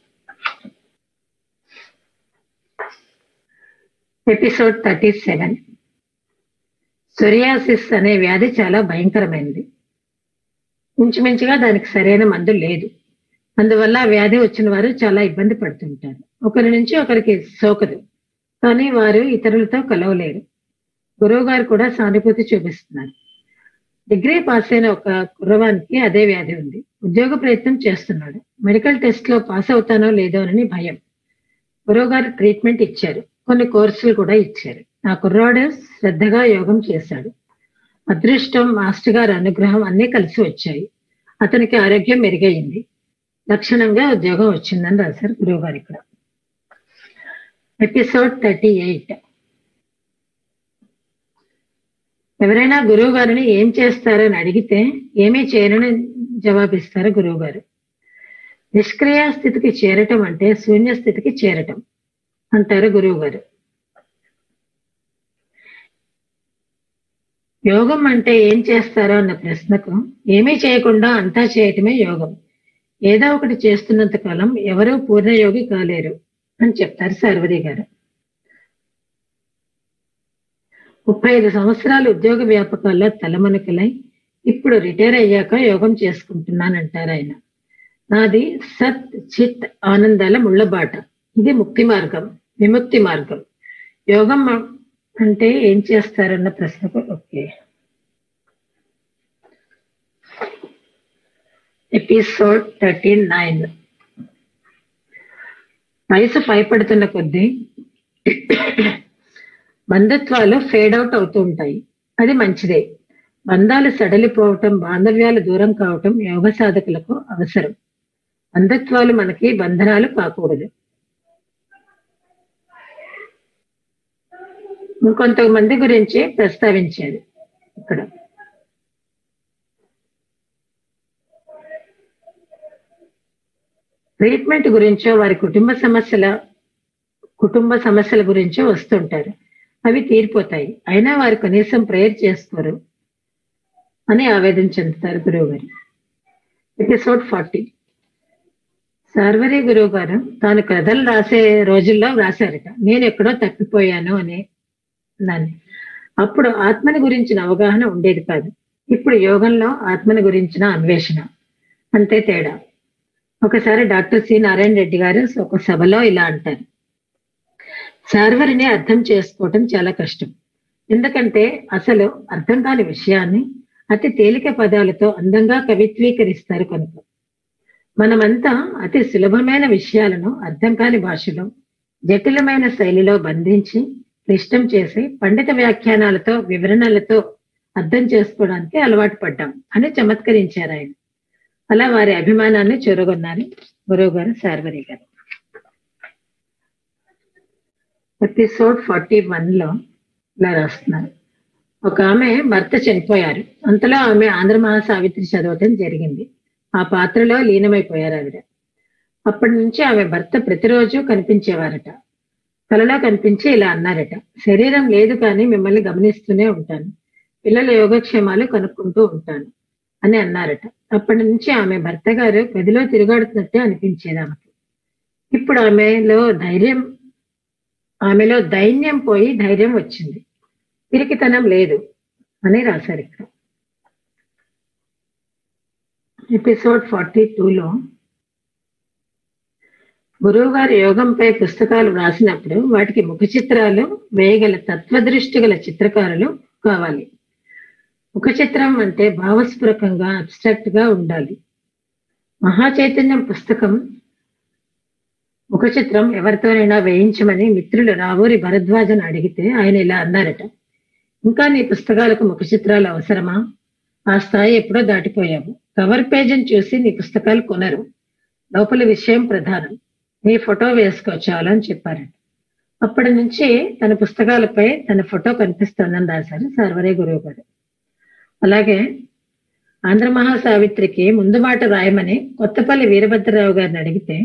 Episode thirty seven. సొరియాసిస్ అనే వ్యాధి చాలా భయంకరమైనది. ఇంచుమించుగా దానికి సరైన మందు లేదు. అందువల్ల ఆ వ్యాధి వచ్చిన వారు చాలా ఇబ్బంది పడుతుంటారు. ఒకరి నుంచి ఒకరికి సోకదు, కానీ వారు ఇతరులతో కలవలేరు. గురువు గారు కూడా సానుభూతి చూపిస్తున్నారు. డిగ్రీ పాస్ అయిన ఒక కుర్రవానికి అదే వ్యాధి ఉంది. ఉద్యోగ ప్రయత్నం చేస్తున్నాడు. మెడికల్ టెస్ట్ లో పాస్ అవుతానో లేదో అని భయం. గురువు గారు ట్రీట్మెంట్ ఇచ్చారు, కొన్ని కోర్సులు కూడా ఇచ్చారు. ఆ కుర్రాడు శ్రద్ధగా యోగం చేశాడు. అదృష్టం, మాస్టర్ గారి అనుగ్రహం అన్నీ కలిసి వచ్చాయి. అతనికి ఆరోగ్యం మెరుగైంది. లక్షణంగా ఉద్యోగం వచ్చిందని రాశారు గురువు గారు ఇక్కడ. Episode thirty eight. ఎవరైనా గురువు గారిని ఏం చేస్తారని అడిగితే ఏమీ చేయనని జవాబిస్తారు గురువు గారు. నిష్క్రియ స్థితికి చేరటం అంటే శూన్య స్థితికి చేరటం అంటారు గురువు గారు. యోగం అంటే ఏం చేస్తారో అన్న ప్రశ్నకు ఏమీ చేయకుండా అంతా చేయటమే యోగం. ఏదో ఒకటి చేస్తున్నంత కాలం ఎవరూ పూర్ణయోగి కాలేరు అని చెప్తారు సర్వరి గారు. ముప్పై ఐదు సంవత్సరాలు ఉద్యోగ వ్యాపకాల్లో తలమునకలై ఇప్పుడు రిటైర్ అయ్యాక యోగం చేసుకుంటున్నానంటారు ఆయన. నాది సత్ చిత్ ఆనందాల ముళ్ళబాట. ఇది ముక్తి మార్గం, విముక్తి మార్గం. యోగం అంటే ఏం చేస్తారన్న ప్రశ్నకు ఓకే. Episode thirty nine. వయసు పైపడుతున్న కొద్దీ బంధుత్వాలు ఫేడ్ అవుట్ అవుతూ ఉంటాయి. అది మంచిదే. బంధాలు సడలిపోవటం, బాంధవ్యాలు దూరం కావటం యోగ సాధకులకు అవసరం. బంధుత్వాలు మనకి బంధనాలు కాకూడదు. ఇంకొంతమంది గురించి ప్రస్తావించారు ఇక్కడ. ట్రీట్మెంట్ గురించో వారి కుటుంబ సమస్యల కుటుంబ సమస్యల గురించో వస్తుంటారు. అవి తీరిపోతాయి. అయినా వారు కనీసం ప్రేయర్ చేసుకోరు. అని ఆవేదన చెందుతారు గురువు గారు. Episode forty. శార్వరి గురువు గారు తాను కథలు రాసే రోజుల్లో రాశారట, నేను ఎక్కడో తప్పిపోయాను అనే దాన్ని. అప్పుడు ఆత్మని గురించిన అవగాహన ఉండేది కాదు. ఇప్పుడు యోగంలో ఆత్మని గురించిన అన్వేషణ, అంతే తేడా. ఒకసారి డాక్టర్ సి నారాయణ రెడ్డి గారు ఒక సభలో ఇలా అంటారు, శార్వరిని అర్థం చేసుకోవటం చాలా కష్టం. ఎందుకంటే అసలు అర్థం కాని విషయాన్ని అతి తేలిక పదాలతో అందంగా కవిత్వీకరిస్తారు కనుక. మనమంతా అతి సులభమైన విషయాలను అర్థం కాని భాషలో జటిలమైన శైలిలో బంధించి క్లిష్టం చేసి పండిత వ్యాఖ్యానాలతో వివరణలతో అర్థం చేసుకోవడానికి అలవాటు పడ్డాం అని చమత్కరించారు ఆయన. అలా వారి అభిమానాన్ని చూరగొన్నారు గురువు గారు శార్వరి గారు. ఎపిసోడ్ ఫార్టీ వన్ లో ఇలా రాస్తున్నారు, ఒక ఆమె భర్త చనిపోయారు. అంతలో ఆమె ఆంధ్ర మహాసావిత్రి చదవటం జరిగింది. ఆ పాత్రలో లీనమైపోయారు ఆవిడ. అప్పటి నుంచి ఆమె భర్త ప్రతిరోజు కనిపించేవారట. కలలో కనిపించి ఇలా అన్నారట, శరీరం లేదు కానీ మిమ్మల్ని గమనిస్తూనే ఉంటాను, పిల్లల యోగక్షేమాలు కనుక్కుంటూ ఉంటాను అని అన్నారట. అప్పటి నుంచి ఆమె భర్త గారు గదిలో తిరుగాడుతున్నట్టే అనిపించేది ఆమెకు. ఇప్పుడు ఆమెలో ధైర్యం ఆమెలో దైన్యం పోయి ధైర్యం వచ్చింది, పిరికితనం లేదు అని రాశారు ఇక్కడ. ఎపిసోడ్ ఫార్టీ టూలో గురువు గారు యోగంపై పుస్తకాలు రాసినప్పుడు వాటికి ముఖ చిత్రాలు వేయగల తత్వదృష్టి గల చిత్రకారులు కావాలి. ముఖ చిత్రం అంటే భావస్ఫురకంగా అబ్స్ట్రాక్ట్ గా ఉండాలి. మహాచైతన్యం పుస్తకం ముఖ చిత్రం ఎవరితోనైనా వేయించమని మిత్రులు రావూరి భరద్వాజను అడిగితే ఆయన ఇలా అన్నారట, ఇంకా నీ పుస్తకాలకు ముఖ చిత్రాలు అవసరమా? ఆ స్థాయి ఎప్పుడో దాటిపోయావు. కవర్ పేజీని చూసి నీ పుస్తకాలు కొనరు, లోపల విషయం ప్రధానం, నీ ఫోటో వేసుకో చాలు అని చెప్పారట. అప్పటి నుంచి తన పుస్తకాలపై తన ఫోటో కనిపిస్తోందని రాశారు శార్వరి గురువు గారు. అలాగే ఆంధ్ర మహాసావిత్రికి ముందు మాట రాయమని కొత్తపల్లి వీరభద్రరావు గారిని అడిగితే,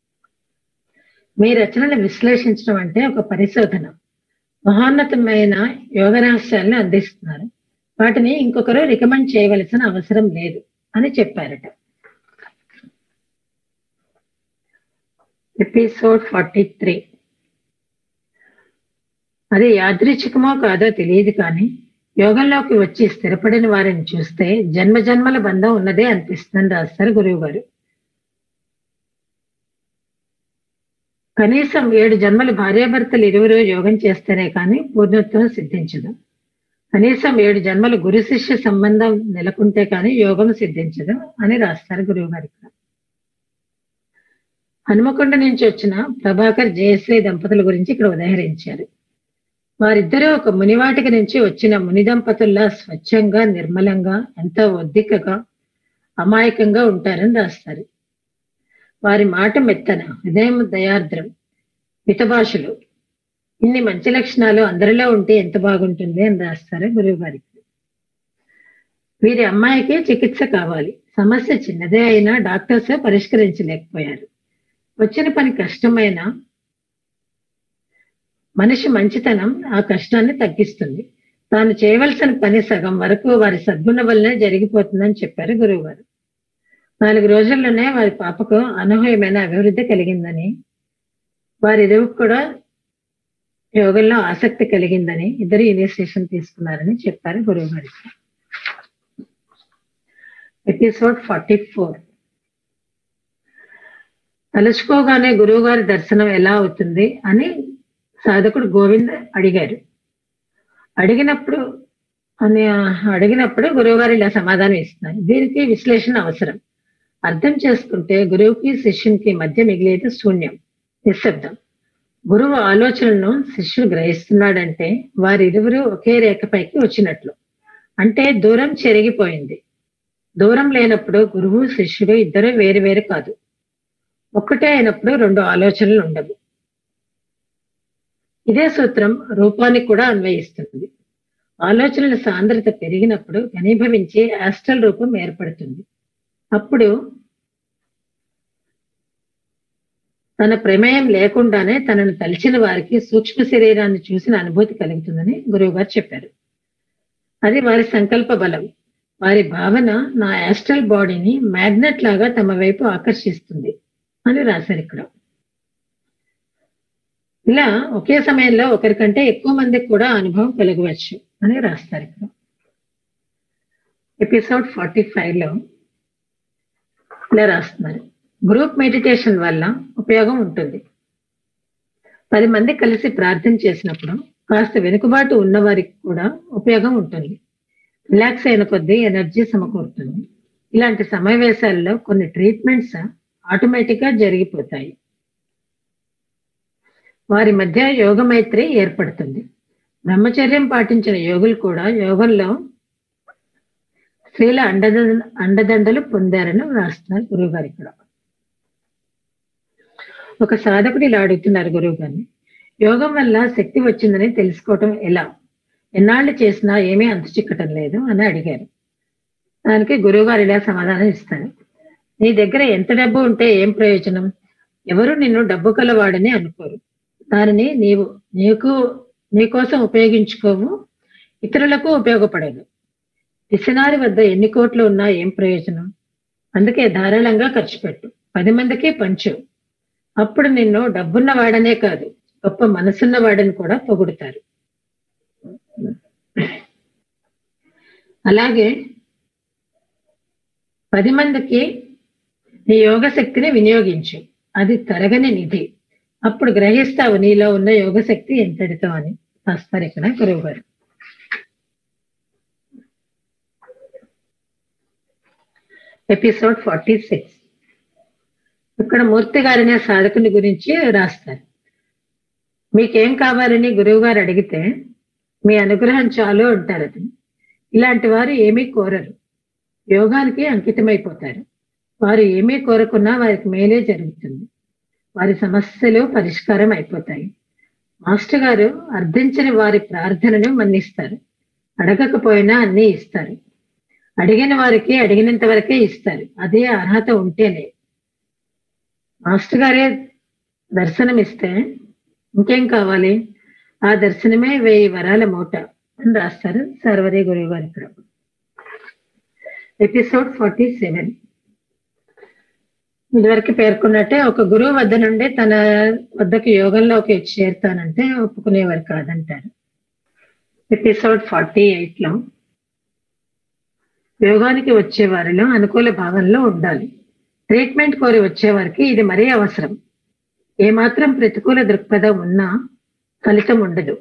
మీ రచనను విశ్లేషించడం అంటే ఒక పరిశోధన, మహోన్నతమైన యోగ రహస్యాలను అందిస్తున్నారు, వాటిని ఇంకొకరు రికమెండ్ చేయవలసిన అవసరం లేదు అని చెప్పారట. Episode forty three. అది యాదృచ్ఛికమో కాదో తెలియదు కానీ యోగంలోకి వచ్చి స్థిరపడిన వారిని చూస్తే జన్మ జన్మల బంధం ఉన్నదే అనిపిస్తుందని రాస్తారు గురువు గారు. కనీసం ఏడు జన్మలు భార్యాభర్తలు ఇరువురు యోగం చేస్తేనే కానీ పూర్ణత్వం సిద్ధించదు. కనీసం ఏడు జన్మలు గురు శిష్య సంబంధం నెలకొంటే కానీ యోగం సిద్ధించదు అని రాస్తారు గురువు గారు. హనుమకొండ నుంచి వచ్చిన ప్రభాకర్ జయశ్రీ దంపతుల గురించి ఇక్కడ ఉదహరించారు. వారిద్దరూ ఒక మునివాటిక నుంచి వచ్చిన ముని దంపతుల్లా స్వచ్ఛంగా, నిర్మలంగా, ఎంతో ఒద్దికగా, అమాయకంగా ఉంటారని రాస్తారు. వారి మాట మెత్తన, హృదయం దయార్ద్రం, మితభాషలు, ఇన్ని మంచి లక్షణాలు అందరిలో ఉంటే ఎంత బాగుంటుంది అని రాస్తారు గురువు గారికి. వీరి అమ్మాయికి చికిత్స కావాలి. సమస్య చిన్నదే అయినా డాక్టర్స్ పరిష్కరించలేకపోయారు. వచ్చిన పని కష్టమైన మనిషి మంచితనం ఆ కష్టాన్ని తగ్గిస్తుంది. తాను చేయవలసిన పని సగం వరకు వారి సద్గుణ వల్లనే జరిగిపోతుందని చెప్పారు గురువు గారు. నాలుగు రోజుల్లోనే వారి పాపకు అనూహ్యమైన అభివృద్ధి కలిగిందని, వారిరువుకు కూడా యోగంలో ఆసక్తి కలిగిందని, ఇద్దరు ఇనిషియేషన్ తీసుకున్నారని చెప్పారు గురువు గారు. Episode forty four. తలుచుకోగానే గురువు గారి దర్శనం ఎలా అవుతుంది అని సాధకుడు గోవింద్ అడిగారు. అడిగినప్పుడు అని అడిగినప్పుడు గురువు గారు ఇలా సమాధానం ఇస్తున్నారు, దీనికి విశ్లేషణ అవసరం. అర్థం చేసుకుంటే గురువుకి శిష్యునికి మధ్య మిగిలేది శూన్యం, నిశ్శబ్దం. గురువు ఆలోచనలను శిష్యుడు గ్రహిస్తున్నాడంటే వారిరువురు ఒకే రేఖపైకి వచ్చినట్లు, అంటే దూరం చెరిగిపోయింది. దూరం లేనప్పుడు గురువు శిష్యుడు ఇద్దరు వేరు వేరు కాదు, ఒక్కటే అయినప్పుడు రెండు ఆలోచనలు ఉండవు. ఇదే సూత్రం రూపానికి కూడా అన్వయిస్తుంది. ఆలోచనల సాంద్రత పెరిగినప్పుడు ఘనీభవించి ఆస్ట్రల్ రూపం ఏర్పడుతుంది. అప్పుడు తన ప్రమేయం లేకుండానే తనను తలిచిన వారికి సూక్ష్మ శరీరాన్ని చూసిన అనుభూతి కలుగుతుందని గురువు గారు చెప్పారు. అది వారి సంకల్ప బలం. వారి భావన నా యాస్ట్రల్ బాడీని మ్యాగ్నెట్ లాగా తమ వైపు ఆకర్షిస్తుంది అని రాశారు ఇక్కడ. ఇలా ఒకే సమయంలో ఒకరికంటే ఎక్కువ మందికి కూడా అనుభవం కలగవచ్చు అని రాస్తారు ఇక్కడ. ఎపిసోడ్ ఫార్టీ ఫైవ్ లో ఇలా రాస్తున్నారు, గ్రూప్ మెడిటేషన్ వల్ల ఉపయోగం ఉంటుంది. పది మంది కలిసి ప్రార్థన చేసినప్పుడు కాస్త వెనుకబాటు ఉన్న వారికి కూడా ఉపయోగం ఉంటుంది. రిలాక్స్ అయిన కొద్దీ ఎనర్జీ సమకూరుతుంది. ఇలాంటి సమావేశాల్లో కొన్ని ట్రీట్మెంట్స్ ఆటోమేటిక్ గా జరిగిపోతాయి. వారి మధ్య యోగ మైత్రి ఏర్పడుతుంది. బ్రహ్మచర్యం పాటించిన యోగులు కూడా యోగంలో స్త్రీల అండద అండదండలు పొందారని రాస్తున్నారు గురువు గారు ఇక్కడ. ఒక సాధకుడు ఇలా అడుగుతున్నారు గురువు గారిని, యోగం వల్ల శక్తి వచ్చిందని తెలుసుకోవటం ఎలా? ఎన్నాళ్ళు చేసినా ఏమీ అంతు చిక్కటం లేదు అని అడిగారు. దానికి గురువు గారు ఇలా సమాధానం ఇస్తారు, నీ దగ్గర ఎంత డబ్బు ఉంటే ఏం ప్రయోజనం? ఎవరు నిన్ను డబ్బు కలవాడని అనుకోరు. దానిని నీవు నీకు నీకోసం ఉపయోగించుకోవు, ఇతరులకు ఉపయోగపడదు. పిసినారి వద్ద ఎన్ని కోట్లు ఉన్నా ఏం ప్రయోజనం? అందుకే ధారాళంగా ఖర్చు పెట్టు, పది మందికి పంచు. అప్పుడు నిన్ను డబ్బున్న వాడనే కాదు, గొప్ప మనసున్న వాడని కూడా పొగుడుతారు. అలాగే పది మందికి నీ యోగ శక్తిని వినియోగించు, అది తరగని నిధి. అప్పుడు గ్రహిస్తావు నీలో ఉన్న యోగ శక్తి ఎంతటితో అని రాస్తారు ఇక్కడ గురువు గారు. ఎపిసోడ్ ఫార్టీ సిక్స్ ఇక్కడ మూర్తి గారనే సాధకుని గురించి రాస్తారు. మీకేం కావాలని గురువు గారు అడిగితే మీ అనుగ్రహం చాలు అంటారు అతను. ఇలాంటి వారు ఏమీ కోరరు, యోగానికి అంకితమైపోతారు. వారు ఏమీ కోరకున్నా వారికి మేలే జరుగుతుంది. వారి సమస్యలు పరిష్కారం అయిపోతాయి. మాస్టర్ గారు అర్థించని వారి ప్రార్థనను మన్నిస్తారు. అడగకపోయినా అన్ని ఇస్తారు. అడిగిన వారికి అడిగినంత వరకే ఇస్తారు, అదే అర్హత ఉంటేనే. మాస్టర్ గారే దర్శనం ఇస్తే ఇంకేం కావాలి? ఆ దర్శనమే వెయ్యి వరాల మూట అని రాస్తారు సర్వదే గురువు గారు ఇక్కడ. ఎపిసోడ్ ఫార్టీ సెవెన్ ఇదివరకు పేర్కొన్నట్టే ఒక గురువు వద్ద నుండి తన వద్దకు యోగంలోకి చేరుతానంటే ఒప్పుకునేవారు కాదంటారు. ఎపిసోడ్ ఫార్టీ ఎయిట్ లో యోగానికి వచ్చే వారిలో అనుకూల భావంలో ఉండాలి. ట్రీట్మెంట్ కోరి వచ్చేవారికి ఇది మరీ అవసరం. ఏమాత్రం ప్రతికూల దృక్పథం ఉన్నా ఫలితం ఉండదు.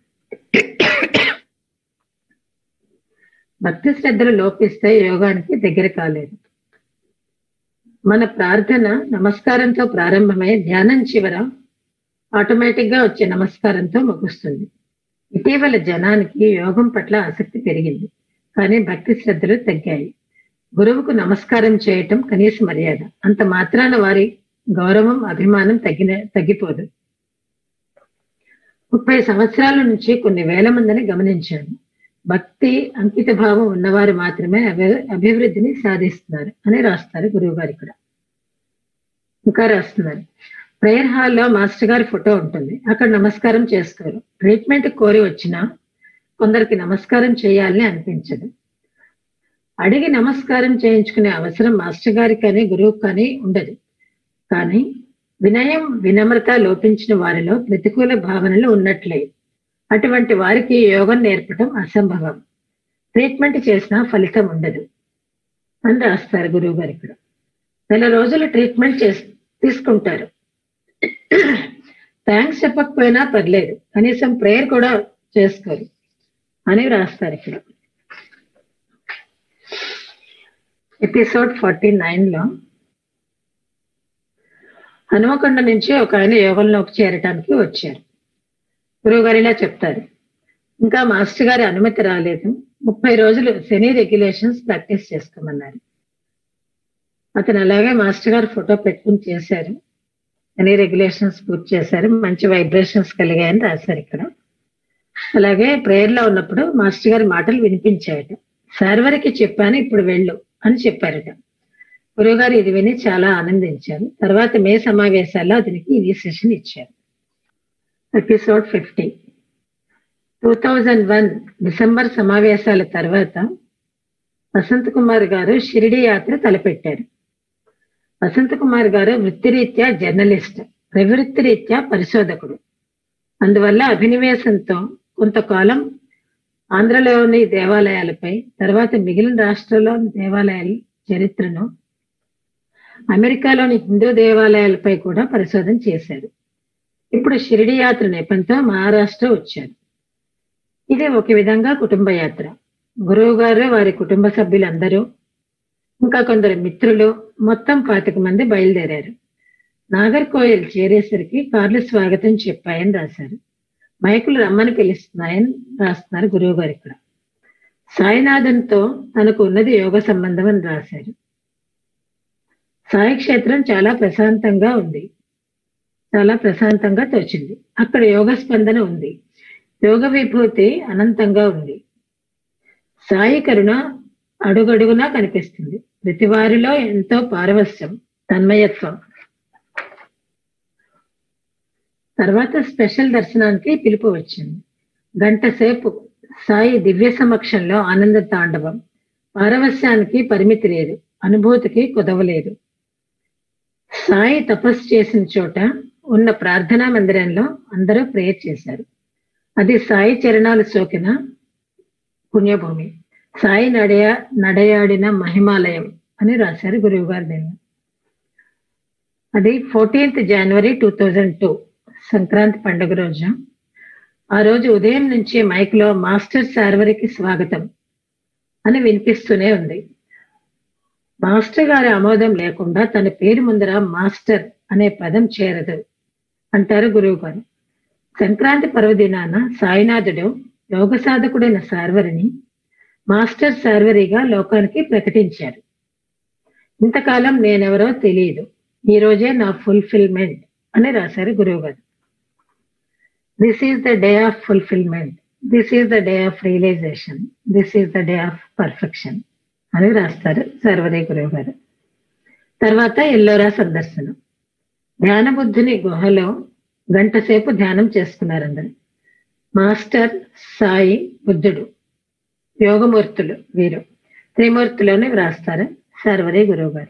భక్తి శ్రద్ధలు లోపిస్తే యోగానికి దగ్గర కాలేదు. మన ప్రార్థన నమస్కారంతో ప్రారంభమై ధ్యానం చివర ఆటోమేటిక్ గా వచ్చే నమస్కారంతో ముగుస్తుంది. ఇటీవల జనానికి యోగం పట్ల ఆసక్తి పెరిగింది, కానీ భక్తి శ్రద్ధలు తగ్గాయి. గురువుకు నమస్కారం చేయటం కనీస మర్యాద. అంత మాత్రాన వారి గౌరవం అభిమానం తగ్గిన తగ్గిపోదు. ముప్పై సంవత్సరాల నుంచి కొన్ని వేల మందిని గమనించాను. భక్తి అంకిత భావం ఉన్నవారు మాత్రమే అభి అభివృద్ధిని సాధిస్తున్నారు అని రాస్తారు గురువు గారు ఇక్కడ. ఇంకా రాస్తున్నారు, ప్రేయర్ హాల్లో మాస్టర్ గారి ఫోటో ఉంటుంది, అక్కడ నమస్కారం చేసుకోరు. ట్రీట్మెంట్ కోరి వచ్చినా కొందరికి నమస్కారం చేయాలని అనిపించదు. అడిగి నమస్కారం చేయించుకునే అవసరం మాస్టర్ గారికి కానీ గురువుకి కానీ ఉండదు. కానీ వినయం వినమ్రత లోపించిన వారిలో ప్రతికూల భావనలు ఉన్నట్లే. అటువంటి వారికి యోగం నేర్పడం అసంభవం. ట్రీట్మెంట్ చేసినా ఫలితం ఉండదు అని రాస్తారు గురువు గారు ఇక్కడ. నెల రోజులు ట్రీట్మెంట్ చేసి తీసుకుంటారు. థ్యాంక్స్ చెప్పకపోయినా పర్లేదు, కనీసం ప్రేయర్ కూడా చేసుకోరు అని రాస్తారు ఇక్కడ. ఎపిసోడ్ ఫార్టీ నైన్ లో హనుమకొండ నుంచి ఒక ఆయన యోగంలోకి చేరటానికి వచ్చారు. గురువు గారు ఇలా చెప్తారు, ఇంకా మాస్టర్ గారి అనుమతి రాలేదు, ముప్పై రోజులు శని రెగ్యులేషన్స్ ప్రాక్టీస్ చేసుకోమన్నారు. అతను అలాగే మాస్టర్ గారు ఫోటో పెట్టుకుని చేశారు. శని రెగ్యులేషన్స్ పూర్తి చేశారు, మంచి వైబ్రేషన్స్ కలిగాయని రాశారు ఇక్కడ. అలాగే ప్రేయర్ లో ఉన్నప్పుడు మాస్టర్ గారి మాటలు వినిపించాయట. సర్వరికి చెప్పాను, ఇప్పుడు వెళ్ళు అని చెప్పారట. గురువు గారు ఇది విని చాలా ఆనందించారు. తర్వాత మే సమావేశాల్లో అతనికి ఇనిషియేషన్ ఇచ్చారు. Episode fifty two thousand one December సమావేశాల తర్వాత వసంత కుమార్ గారు షిరిడి యాత్ర తలపెట్టారు. వసంత కుమార్ గారు వృత్తిరీత్యా జర్నలిస్ట్, ప్రవృత్తిరీత్యా పరిశోధకుడు. అందువల్ల అభినివేశంతో కొంతకాలం ఆంధ్రలోని దేవాలయాలపై, తర్వాత మిగిలిన రాష్ట్రాల్లోని దేవాలయాల చరిత్రను, అమెరికాలోని హిందూ దేవాలయాలపై కూడా పరిశోధన చేశారు. ఇప్పుడు షిరిడి యాత్ర నేపథ్యంతో మహారాష్ట్ర వచ్చారు. ఇది ఒక విధంగా కుటుంబ యాత్ర. గురువు గారు, వారి కుటుంబ సభ్యులందరూ, ఇంకా కొందరు మిత్రులు, మొత్తం పాతిక మంది బయలుదేరారు. నాగర్కోయిల్ చేరేసరికి కార్లు స్వాగతం చెప్పాయని రాశారు. మైకులు రమ్మని పిలుస్తున్నాయని రాస్తున్నారు గురువు గారు. ఇక్కడ సాయినాథన్తో తనకు ఉన్నది యోగ సంబంధం అని రాశారు. సాయి క్షేత్రం చాలా ప్రశాంతంగా ఉంది, చాలా ప్రశాంతంగా తోచింది. అక్కడ యోగ స్పందన ఉంది, యోగ విభూతి అనంతంగా ఉంది. సాయి కరుణ అడుగడుగునా కనిపిస్తుంది. ప్రతి వారిలో ఎంతో పారవస్యం, తన్మయత్వం. తర్వాత స్పెషల్ దర్శనానికి పిలుపు వచ్చింది. గంట సేపు సాయి దివ్య సమక్షంలో ఆనంద తాండవం. పారవస్యానికి పరిమితి లేదు, అనుభూతికి కుదవలేదు. సాయి తపస్సు చేసిన చోట ఉన్న ప్రార్థనా మందిరంలో అందరూ ప్రేయర్ చేశారు. అది సాయి చరణాలు సోకిన పుణ్యభూమి. సాయి నడయ నడయాడిన మహిమాలయం అని రాశారు గురువు గారు దీన్ని. అది ఫోర్టీన్త్ జనవరి టూ థౌజండ్ టూ సంక్రాంతి పండుగ రోజు. ఆ రోజు ఉదయం నుంచి మైక్ లో మాస్టర్ శార్వరికి స్వాగతం అని వినిపిస్తూనే ఉంది. మాస్టర్ గారి ఆమోదం లేకుండా తన పేరు ముందర మాస్టర్ అనే పదం చేరదు అంటారు గురువు గారు. సంక్రాంతి పర్వదినాన సాయినాథుడు యోగ సాధకుడైన శార్వరిని మాస్టర్ శార్వరిగా లోకానికి ప్రకటించారు. ఇంతకాలం నేనెవరో తెలియదు, ఈ రోజే నా ఫుల్ఫిల్మెంట్ అని రాశారు గురువు గారు. This is the day of fulfilment, this is the day of realisation, this is the day of perfection అని రాస్తారు సర్వరి గురువు గారు. తర్వాత ఎల్లోరా సందర్శనం. ధ్యాన బుద్ధుని గుహలో గంట సేపు ధ్యానం చేసుకున్నారు అందరు. మాస్టర్, సాయి, బుద్ధుడు యోగమూర్తులు, వీరు త్రిమూర్తులని వ్రాస్తారు సర్వరి గురువు గారు.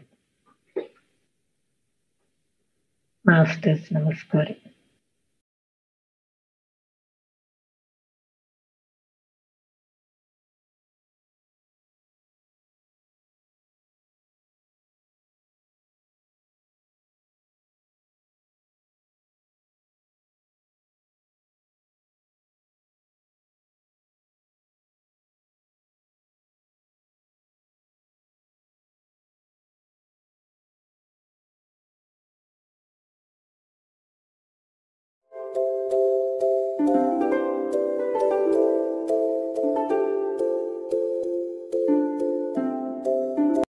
మాస్టర్స్ నమస్కారం.
thank you